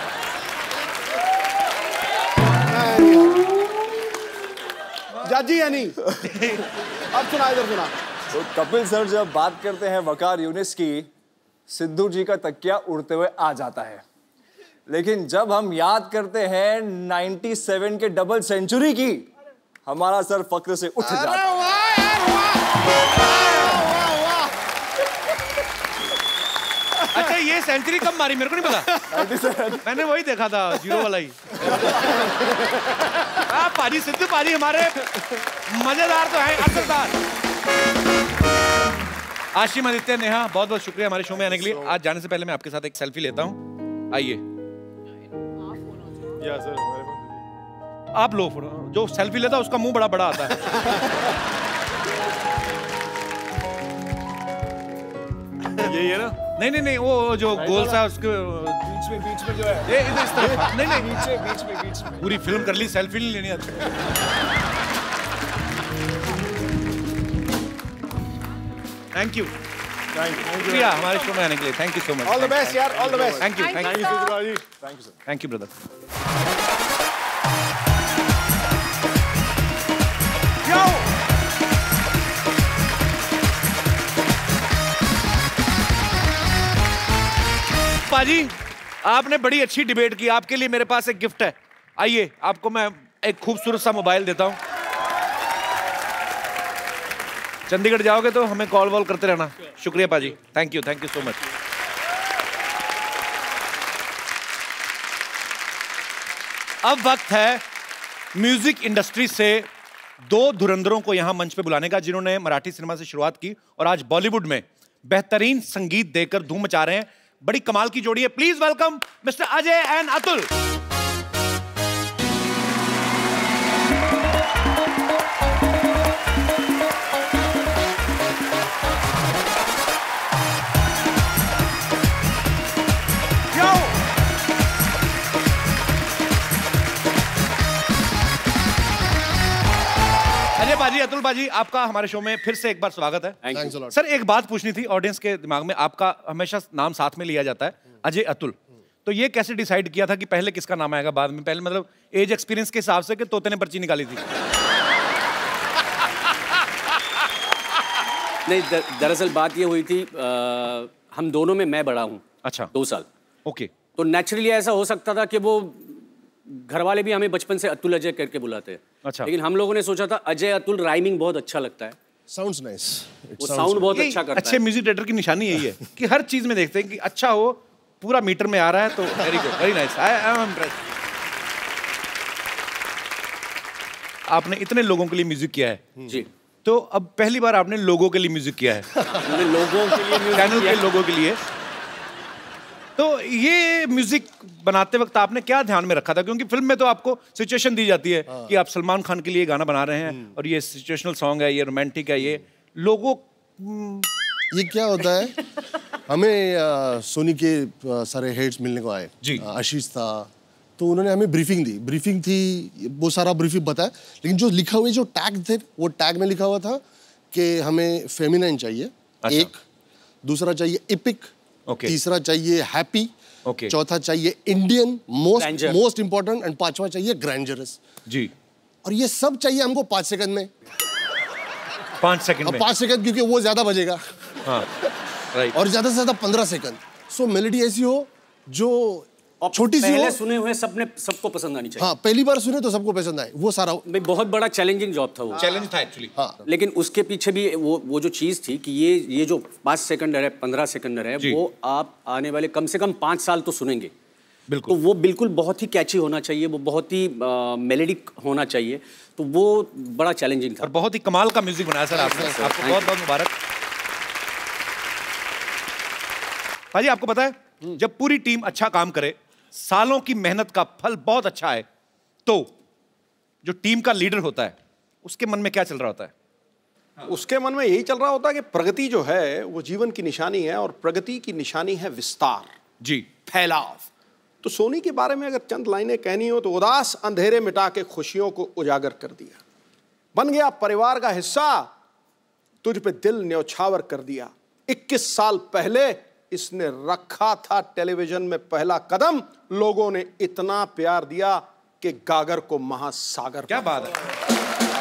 जाजी है नहीं। अब सुना, इधर सुना। तो कपिल सर जब बात करते हैं वकार यूनिस की, सिद्धू जी का तकिया उड़ते हुए आ जाता है। लेकिन जब हम याद करते हैं 97 के डबल सेंचुरी की, हमारा सर फक्र से उठ जाता है। अच्छा, ये सेंचुरी कब मारी मेरे को नहीं पता। मैंने वही देखा था, 0 वाला ही। पाजी, सिद्धू पाजी हमारे मजेदार तो हैं, असरदार। आशिम आदित्य, नेहा, बहुत बहुत शुक्रिया हमारे शो में आने के लिए। आज जाने से पहले मैं आपके साथ एक सेल्फी लेता हूँ, आइए। आप लो फोटो। जो सेल्फी लेता है उसका मुंह बड़ा बड़ा आता है। यही है ना? नहीं, वो जो गोल सा उसके बीच में जो है ये इधर इस तरफ। नहीं बीच में पूरी फिल्म कर ली, सेल्फी नहीं लेनी आती। थैंक यू शुक्रिया हमारे शो में आने के लिए। Thank you so much. All the best यार, all the best. Thank you thank you brother. पाजी, आपने बड़ी अच्छी डिबेट की। आपके लिए मेरे पास एक गिफ्ट है। आइए, आपको मैं एक खूबसूरत सा मोबाइल देता हूं। चंडीगढ़ जाओगे तो हमें कॉल वॉल करते रहना। शुक्रिया पाजी, थैंक यू सो मच। अब वक्त है म्यूजिक इंडस्ट्री से दो धुरंधरों को यहां मंच पे बुलाने का, जिन्होंने मराठी सिनेमा से शुरुआत की और आज बॉलीवुड में बेहतरीन संगीत देकर धूम मचा रहे हैं। बड़ी कमाल की जोड़ी है। Please welcome mister Ajay and Atul. Ajay बाजी, अतुल बाजी, आपका हमारे शो में फिर से एक बार स्वागत है। सर, एक बात पूछनी थी ऑडियंस के दिमाग में। आपका हमेशा नाम साथ में लिया जाता है, अजय अतुल। तो ये कैसे डिसाइड किया था कि पहले किसका नाम आएगा बाद में? पहले मतलब एज एक्सपीरियंस के हिसाब से कि तोते ने पर्ची निकाली थी? नहीं, दरअसल बात ये हुई थी, हम दोनों में मैं बड़ा हूँ। अच्छा। 2 साल। ओके। तो नेचुरली ऐसा हो सकता था कि वो घर वाले भी हमें बचपन से अतुल अजय करके बुलाते हैं। अच्छा। लेकिन हम लोगों ने सोचा था अजय अतुल राइमिंग बहुत अच्छा लगता है। Sounds nice. वो साउंड बहुत अच्छा करता है। अच्छे म्यूजिक डायरेक्टर की निशानी यही है कि हर चीज में देखते हैं कि अच्छा हो, पूरा मीटर में आ रहा है तो very good, very nice, I am impressed. आपने इतने लोगों के लिए म्यूजिक किया है जी, तो अब पहली बार आपने लोगों के लिए म्यूजिक किया है। लोगों के लिए, चैनल के लोगों के लिए। तो ये म्यूजिक बनाते वक्त आपने क्या ध्यान में रखा था? क्योंकि फिल्म में तो आपको सिचुएशन दी जाती है कि आप सलमान खान के लिए गाना बना रहे हैं और ये सिचुएशनल सॉन्ग है, ये रोमांटिक है, ये लोगों ये क्या होता है, हमें सोनी के सारे हेड्स मिलने को आए जी। आशीष था, तो उन्होंने हमें ब्रीफिंग थी, वो सारा ब्रीफिंग बताया। लेकिन जो लिखा हुआ जो टैग थे, वो टैग में लिखा हुआ था कि हमें फेमिनाइन चाहिए। अच्छा। एक, दूसरा चाहिए एपिक, तीसरा चाहिए हैप्पी, चौथा चाहिए इंडियन मोस्ट इंपॉर्टेंट, एंड पांचवा चाहिए ग्रैंडरस जी। और ये सब चाहिए हमको 5 सेकंड में। 5 सेकंड में? 5 सेकंड, क्योंकि वो ज्यादा बजेगा। हाँ, राइट। और ज्यादा से ज्यादा 15 सेकंड। सो मेलोडी ऐसी हो जो छोटी सी हो, पहले सुने हुए सबको पसंद आनी चाहिए। हाँ, पहली बार सुने तो सबको पसंद आए, वो सारा बहुत बड़ा चैलेंजिंग जॉब था वो। चैलेंज था एक्चुअली। हाँ। लेकिन उसके पीछे भी वो जो चीज थी कि ये जो 5 सेकंडर है, 15 सेकंडर है, वो आप आने वाले कम से कम 5 साल तो सुनेंगे। बिल्कुल। तो वो बिल्कुल बहुत ही कैची होना चाहिए, वो बहुत ही मेलोडिक होना चाहिए। तो वो बड़ा चैलेंजिंग था और बहुत ही कमाल का म्यूजिक बनाया सर आपने। आपको बहुत बहुत मुबारक। भाजी, आपको पता है जब पूरी टीम अच्छा काम करे, सालों की मेहनत का फल बहुत अच्छा है, तो जो टीम का लीडर होता है उसके मन में क्या चल रहा होता है? उसके मन में यही चल रहा होता है कि प्रगति जो है वो जीवन की निशानी है, और प्रगति की निशानी है विस्तार जी, फैलाव। तो सोनी के बारे में अगर चंद लाइनें कहनी हो तो उदास अंधेरे मिटा के खुशियों को उजागर कर दिया, बन गया परिवार का हिस्सा, तुझ पे दिल न्यौछावर कर दिया। 21 साल पहले इसने रखा था टेलीविजन में पहला कदम, लोगों ने इतना प्यार दिया कि गागर को महासागर। क्या बात है।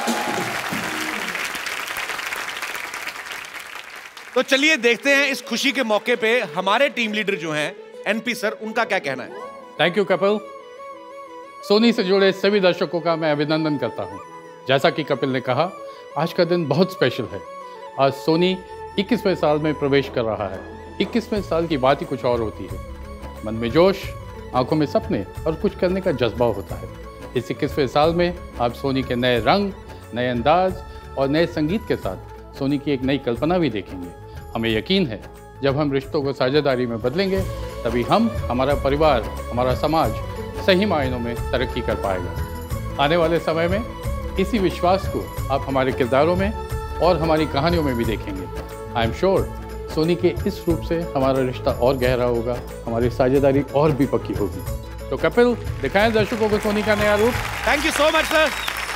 तो चलिए देखते हैं इस खुशी के मौके पे हमारे टीम लीडर जो हैं एनपी सर, उनका क्या कहना है। Thank you Kapil. सोनी से जुड़े सभी दर्शकों का मैं अभिनंदन करता हूं। जैसा कि कपिल ने कहा, आज का दिन बहुत स्पेशल है। आज सोनी 21वें साल में प्रवेश कर रहा है। 21वें साल की बात ही कुछ और होती है। मन में जोश, आंखों में सपने और कुछ करने का जज्बा होता है। इस 21वें साल में आप सोनी के नए रंग, नए अंदाज और नए संगीत के साथ सोनी की एक नई कल्पना भी देखेंगे। हमें यकीन है जब हम रिश्तों को साझेदारी में बदलेंगे तभी हम, हमारा परिवार, हमारा समाज सही मायनों में तरक्की कर पाएगा। आने वाले समय में इसी विश्वास को आप हमारे किरदारों में और हमारी कहानियों में भी देखेंगे। आई एम श्योर सोनी के इस रूप से हमारा रिश्ता और गहरा होगा, हमारी साझेदारी और भी पक्की होगी। तो कपिल, दिखाएं दर्शकों को सोनी का नया रूप। Thank you so much sir.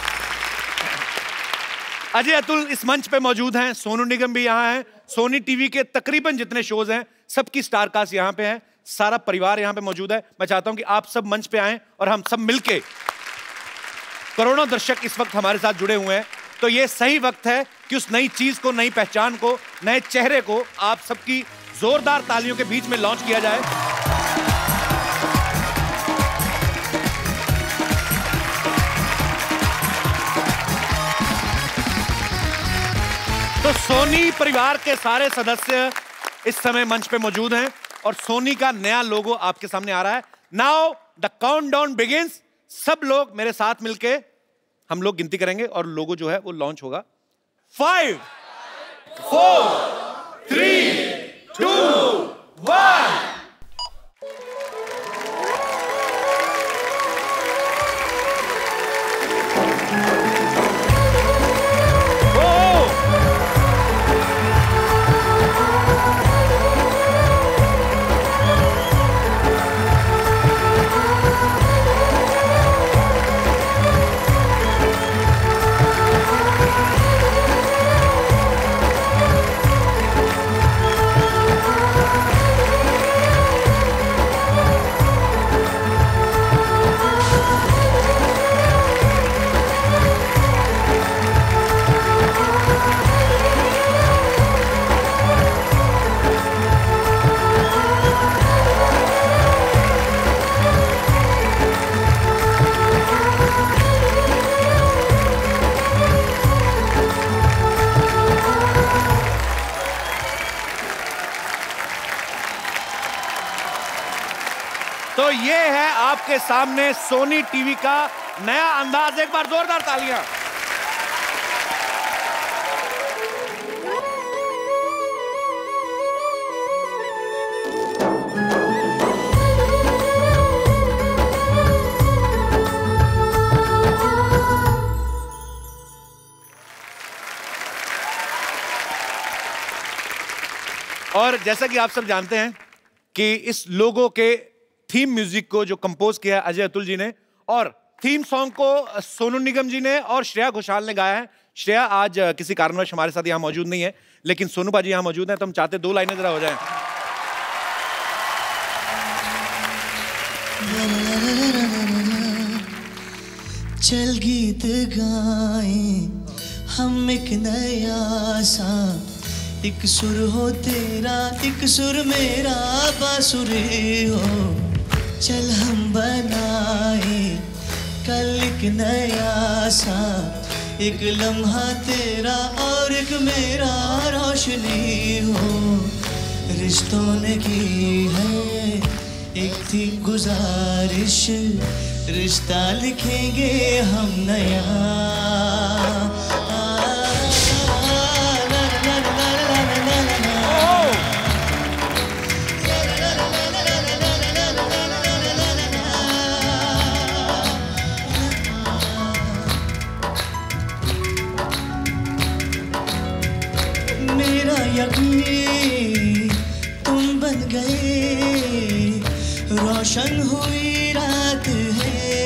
Ajay Atul इस मंच पे मौजूद हैं, सोनू निगम भी यहाँ हैं, सोनी टीवी के तकरीबन जितने शोज हैं सबकी स्टार कास्ट यहाँ पे है, सारा परिवार यहाँ पे मौजूद है। मैं चाहता हूँ कि आप सब मंच पे आएं और हम सब मिलके, करोड़ों दर्शक इस वक्त हमारे साथ जुड़े हुए हैं, तो ये सही वक्त है कि उस नई चीज को, नई पहचान को, नए चेहरे को आप सबकी जोरदार तालियों के बीच में लॉन्च किया जाए। तो सोनी परिवार के सारे सदस्य इस समय मंच पे मौजूद हैं और सोनी का नया लोगो आपके सामने आ रहा है। Now the countdown begins. सब लोग मेरे साथ मिलके हम लोग गिनती करेंगे और लोगो जो है वो लॉन्च होगा। 5, 4, 3, 2, 1। तो ये है आपके सामने सोनी टीवी का नया अंदाज। एक बार जोरदार तालियां। और जैसा कि आप सब जानते हैं कि इस लोगो के थीम म्यूजिक को जो कंपोज किया है अजय अतुल जी ने, और थीम सॉन्ग को सोनू निगम जी ने और श्रेया घोषाल ने गाया है। श्रेया आज किसी कारणवश हमारे साथ यहाँ मौजूद नहीं है, लेकिन सोनू बाजी यहाँ मौजूद हैं, तो हम चाहते 2 लाइनें जरा हो जाएं। चल गीत गाएं हम एक नया सा, एक सुर हो तेरा एक सुर मेरा, बांसुरी हो चल हम बनाए कल एक नया सा, एक लम्हा तेरा और एक मेरा, रोशनी हो रिश्तों ने की है एक थी गुजारिश, रिश्ता लिखेंगे हम नया। यकीन तुम बन गए, रोशन हुई रात है,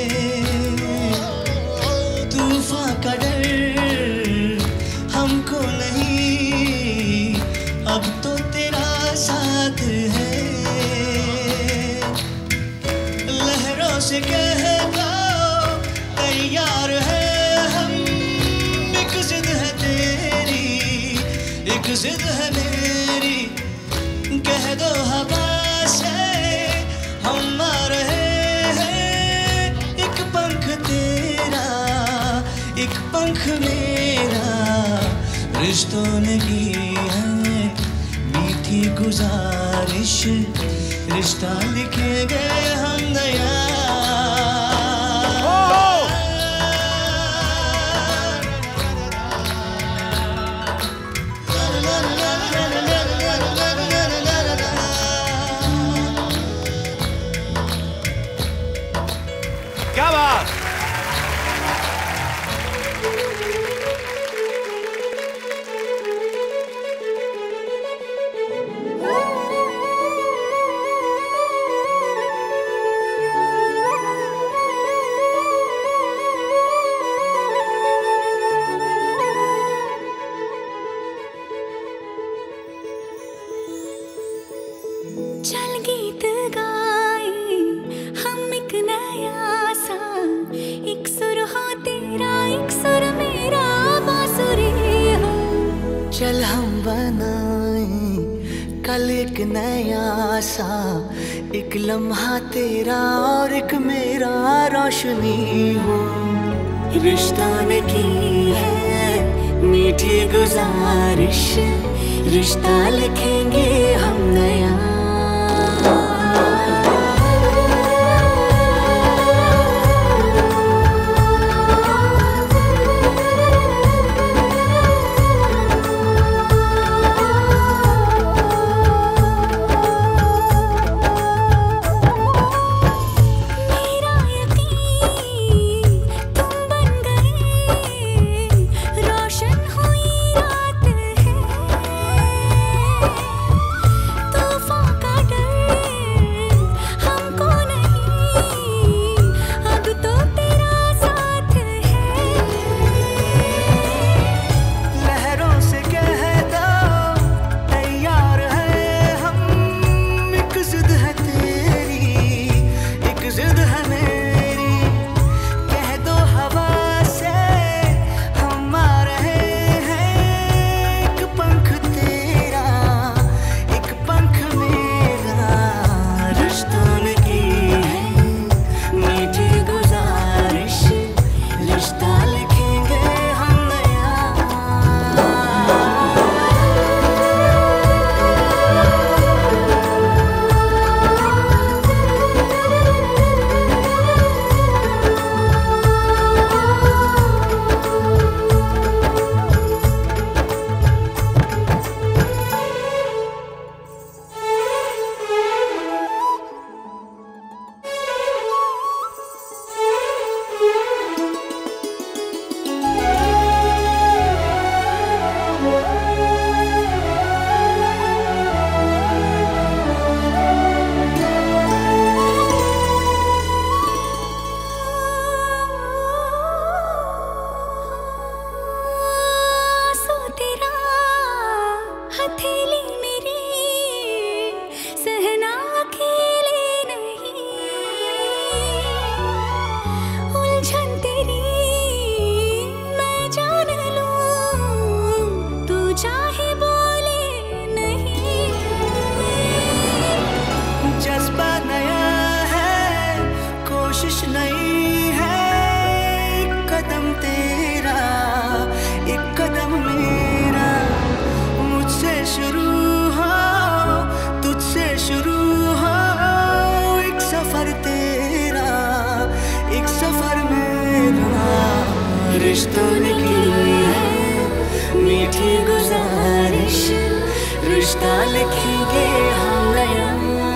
तूफान का डर हमको नहीं, अब तो तेरा साथ है, लहरों से कह दो तैयार है हम, एक जिद है तेरी एक जिद है मेरी, कह दो हवा से हम आ रहे हैं, एक पंख तेरा एक पंख मेरा, रिश्तों ने की है मीठी गुजारिश, रिश्ता लिखेंगे हम नया। यहाँ तेरा एक सुर मेरा बांसुरी हो। चल हम बनाएं कल एक नया सा, एक लम्हा तेरा और एक मेरा रोशनी हो। रिश्ता ने की है मीठी गुजारिश, रिश्ता लिखेंगे हम नया। रिश्तों ने की है मीठी गुजारिश, रिश्ता लिखेंगे हम नया।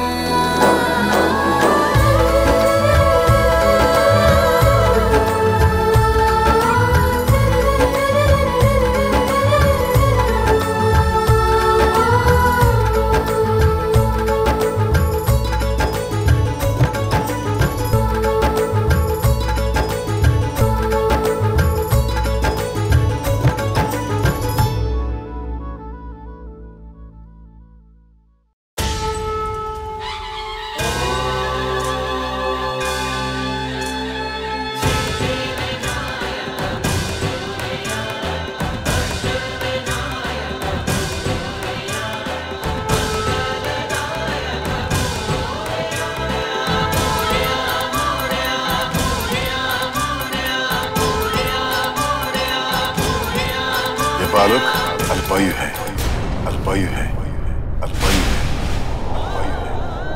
बालक अल्पायु है, अल्पायु है, अल्पायु है, अल्पायु है।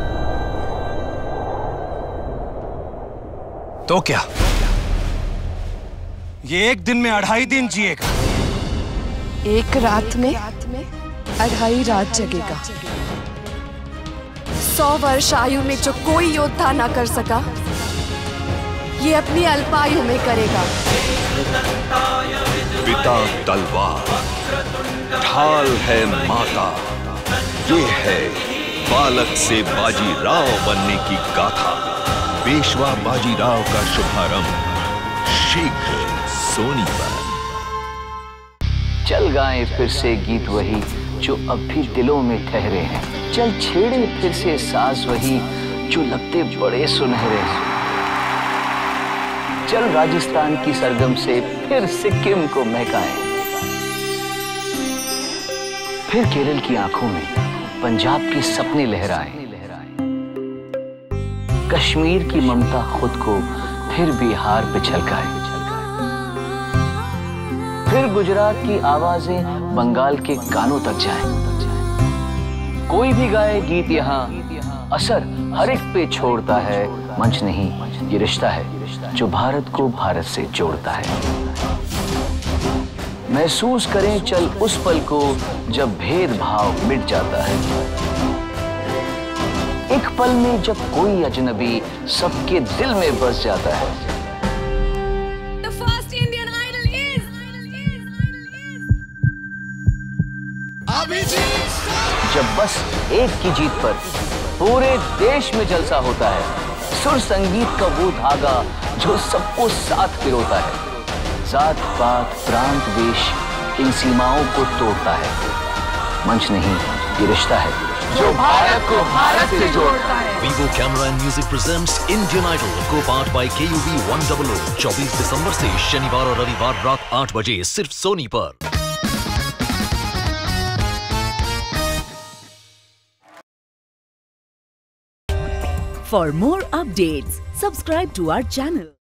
तो क्या ये एक दिन में 2.5 दिन जिएगा? एक रात में 2.5 रात जगेगा। 100 वर्ष आयु में जो कोई योद्धा ना कर सका, ये अपनी अल्पायु में करेगा। पिता तलवार, ढाल है माता, ये है बालक से बाजीराव बनने की गाथा। पेशवा बाजीराव का शुभारंभ शीघ्र सोनी पर। चल गाएं फिर से गीत वही जो अब भी दिलों में ठहरे हैं। चल छेड़े फिर से साज वही जो लगते बड़े सुनहरे। चल राजस्थान की सरगम से फिर सिक्किम को महकाएं, फिर केरल की आंखों में पंजाब के सपने लहराएं, कश्मीर की ममता खुद को फिर बिहार पे छलकाए, फिर गुजरात की आवाजें बंगाल के कानों तक जाएं। कोई भी गाए गीत यहाँ असर हर एक पे छोड़ता है। मंच नहीं, ये रिश्ता है जो भारत को भारत से जोड़ता है। महसूस करें चल उस पल को जब भेदभाव मिट जाता है। एक पल में जब कोई अजनबी सबके दिल में बस जाता है। जब बस एक की जीत पर पूरे देश में जलसा होता है। सुर संगीत का वो धागा जो सबको साथ पिरोता है। जात पात प्रांत देश इन सीमाओं को तोड़ता है। मंच नहीं, ये रिश्ता है जो भारत को भारत से जोड़ता है। Vivo Camera and Music presents Indian Idol, co-powered by KUV 100. 24 दिसंबर से शनिवार और रविवार रात 8 बजे सिर्फ सोनी पर। For more updates, subscribe to our channel.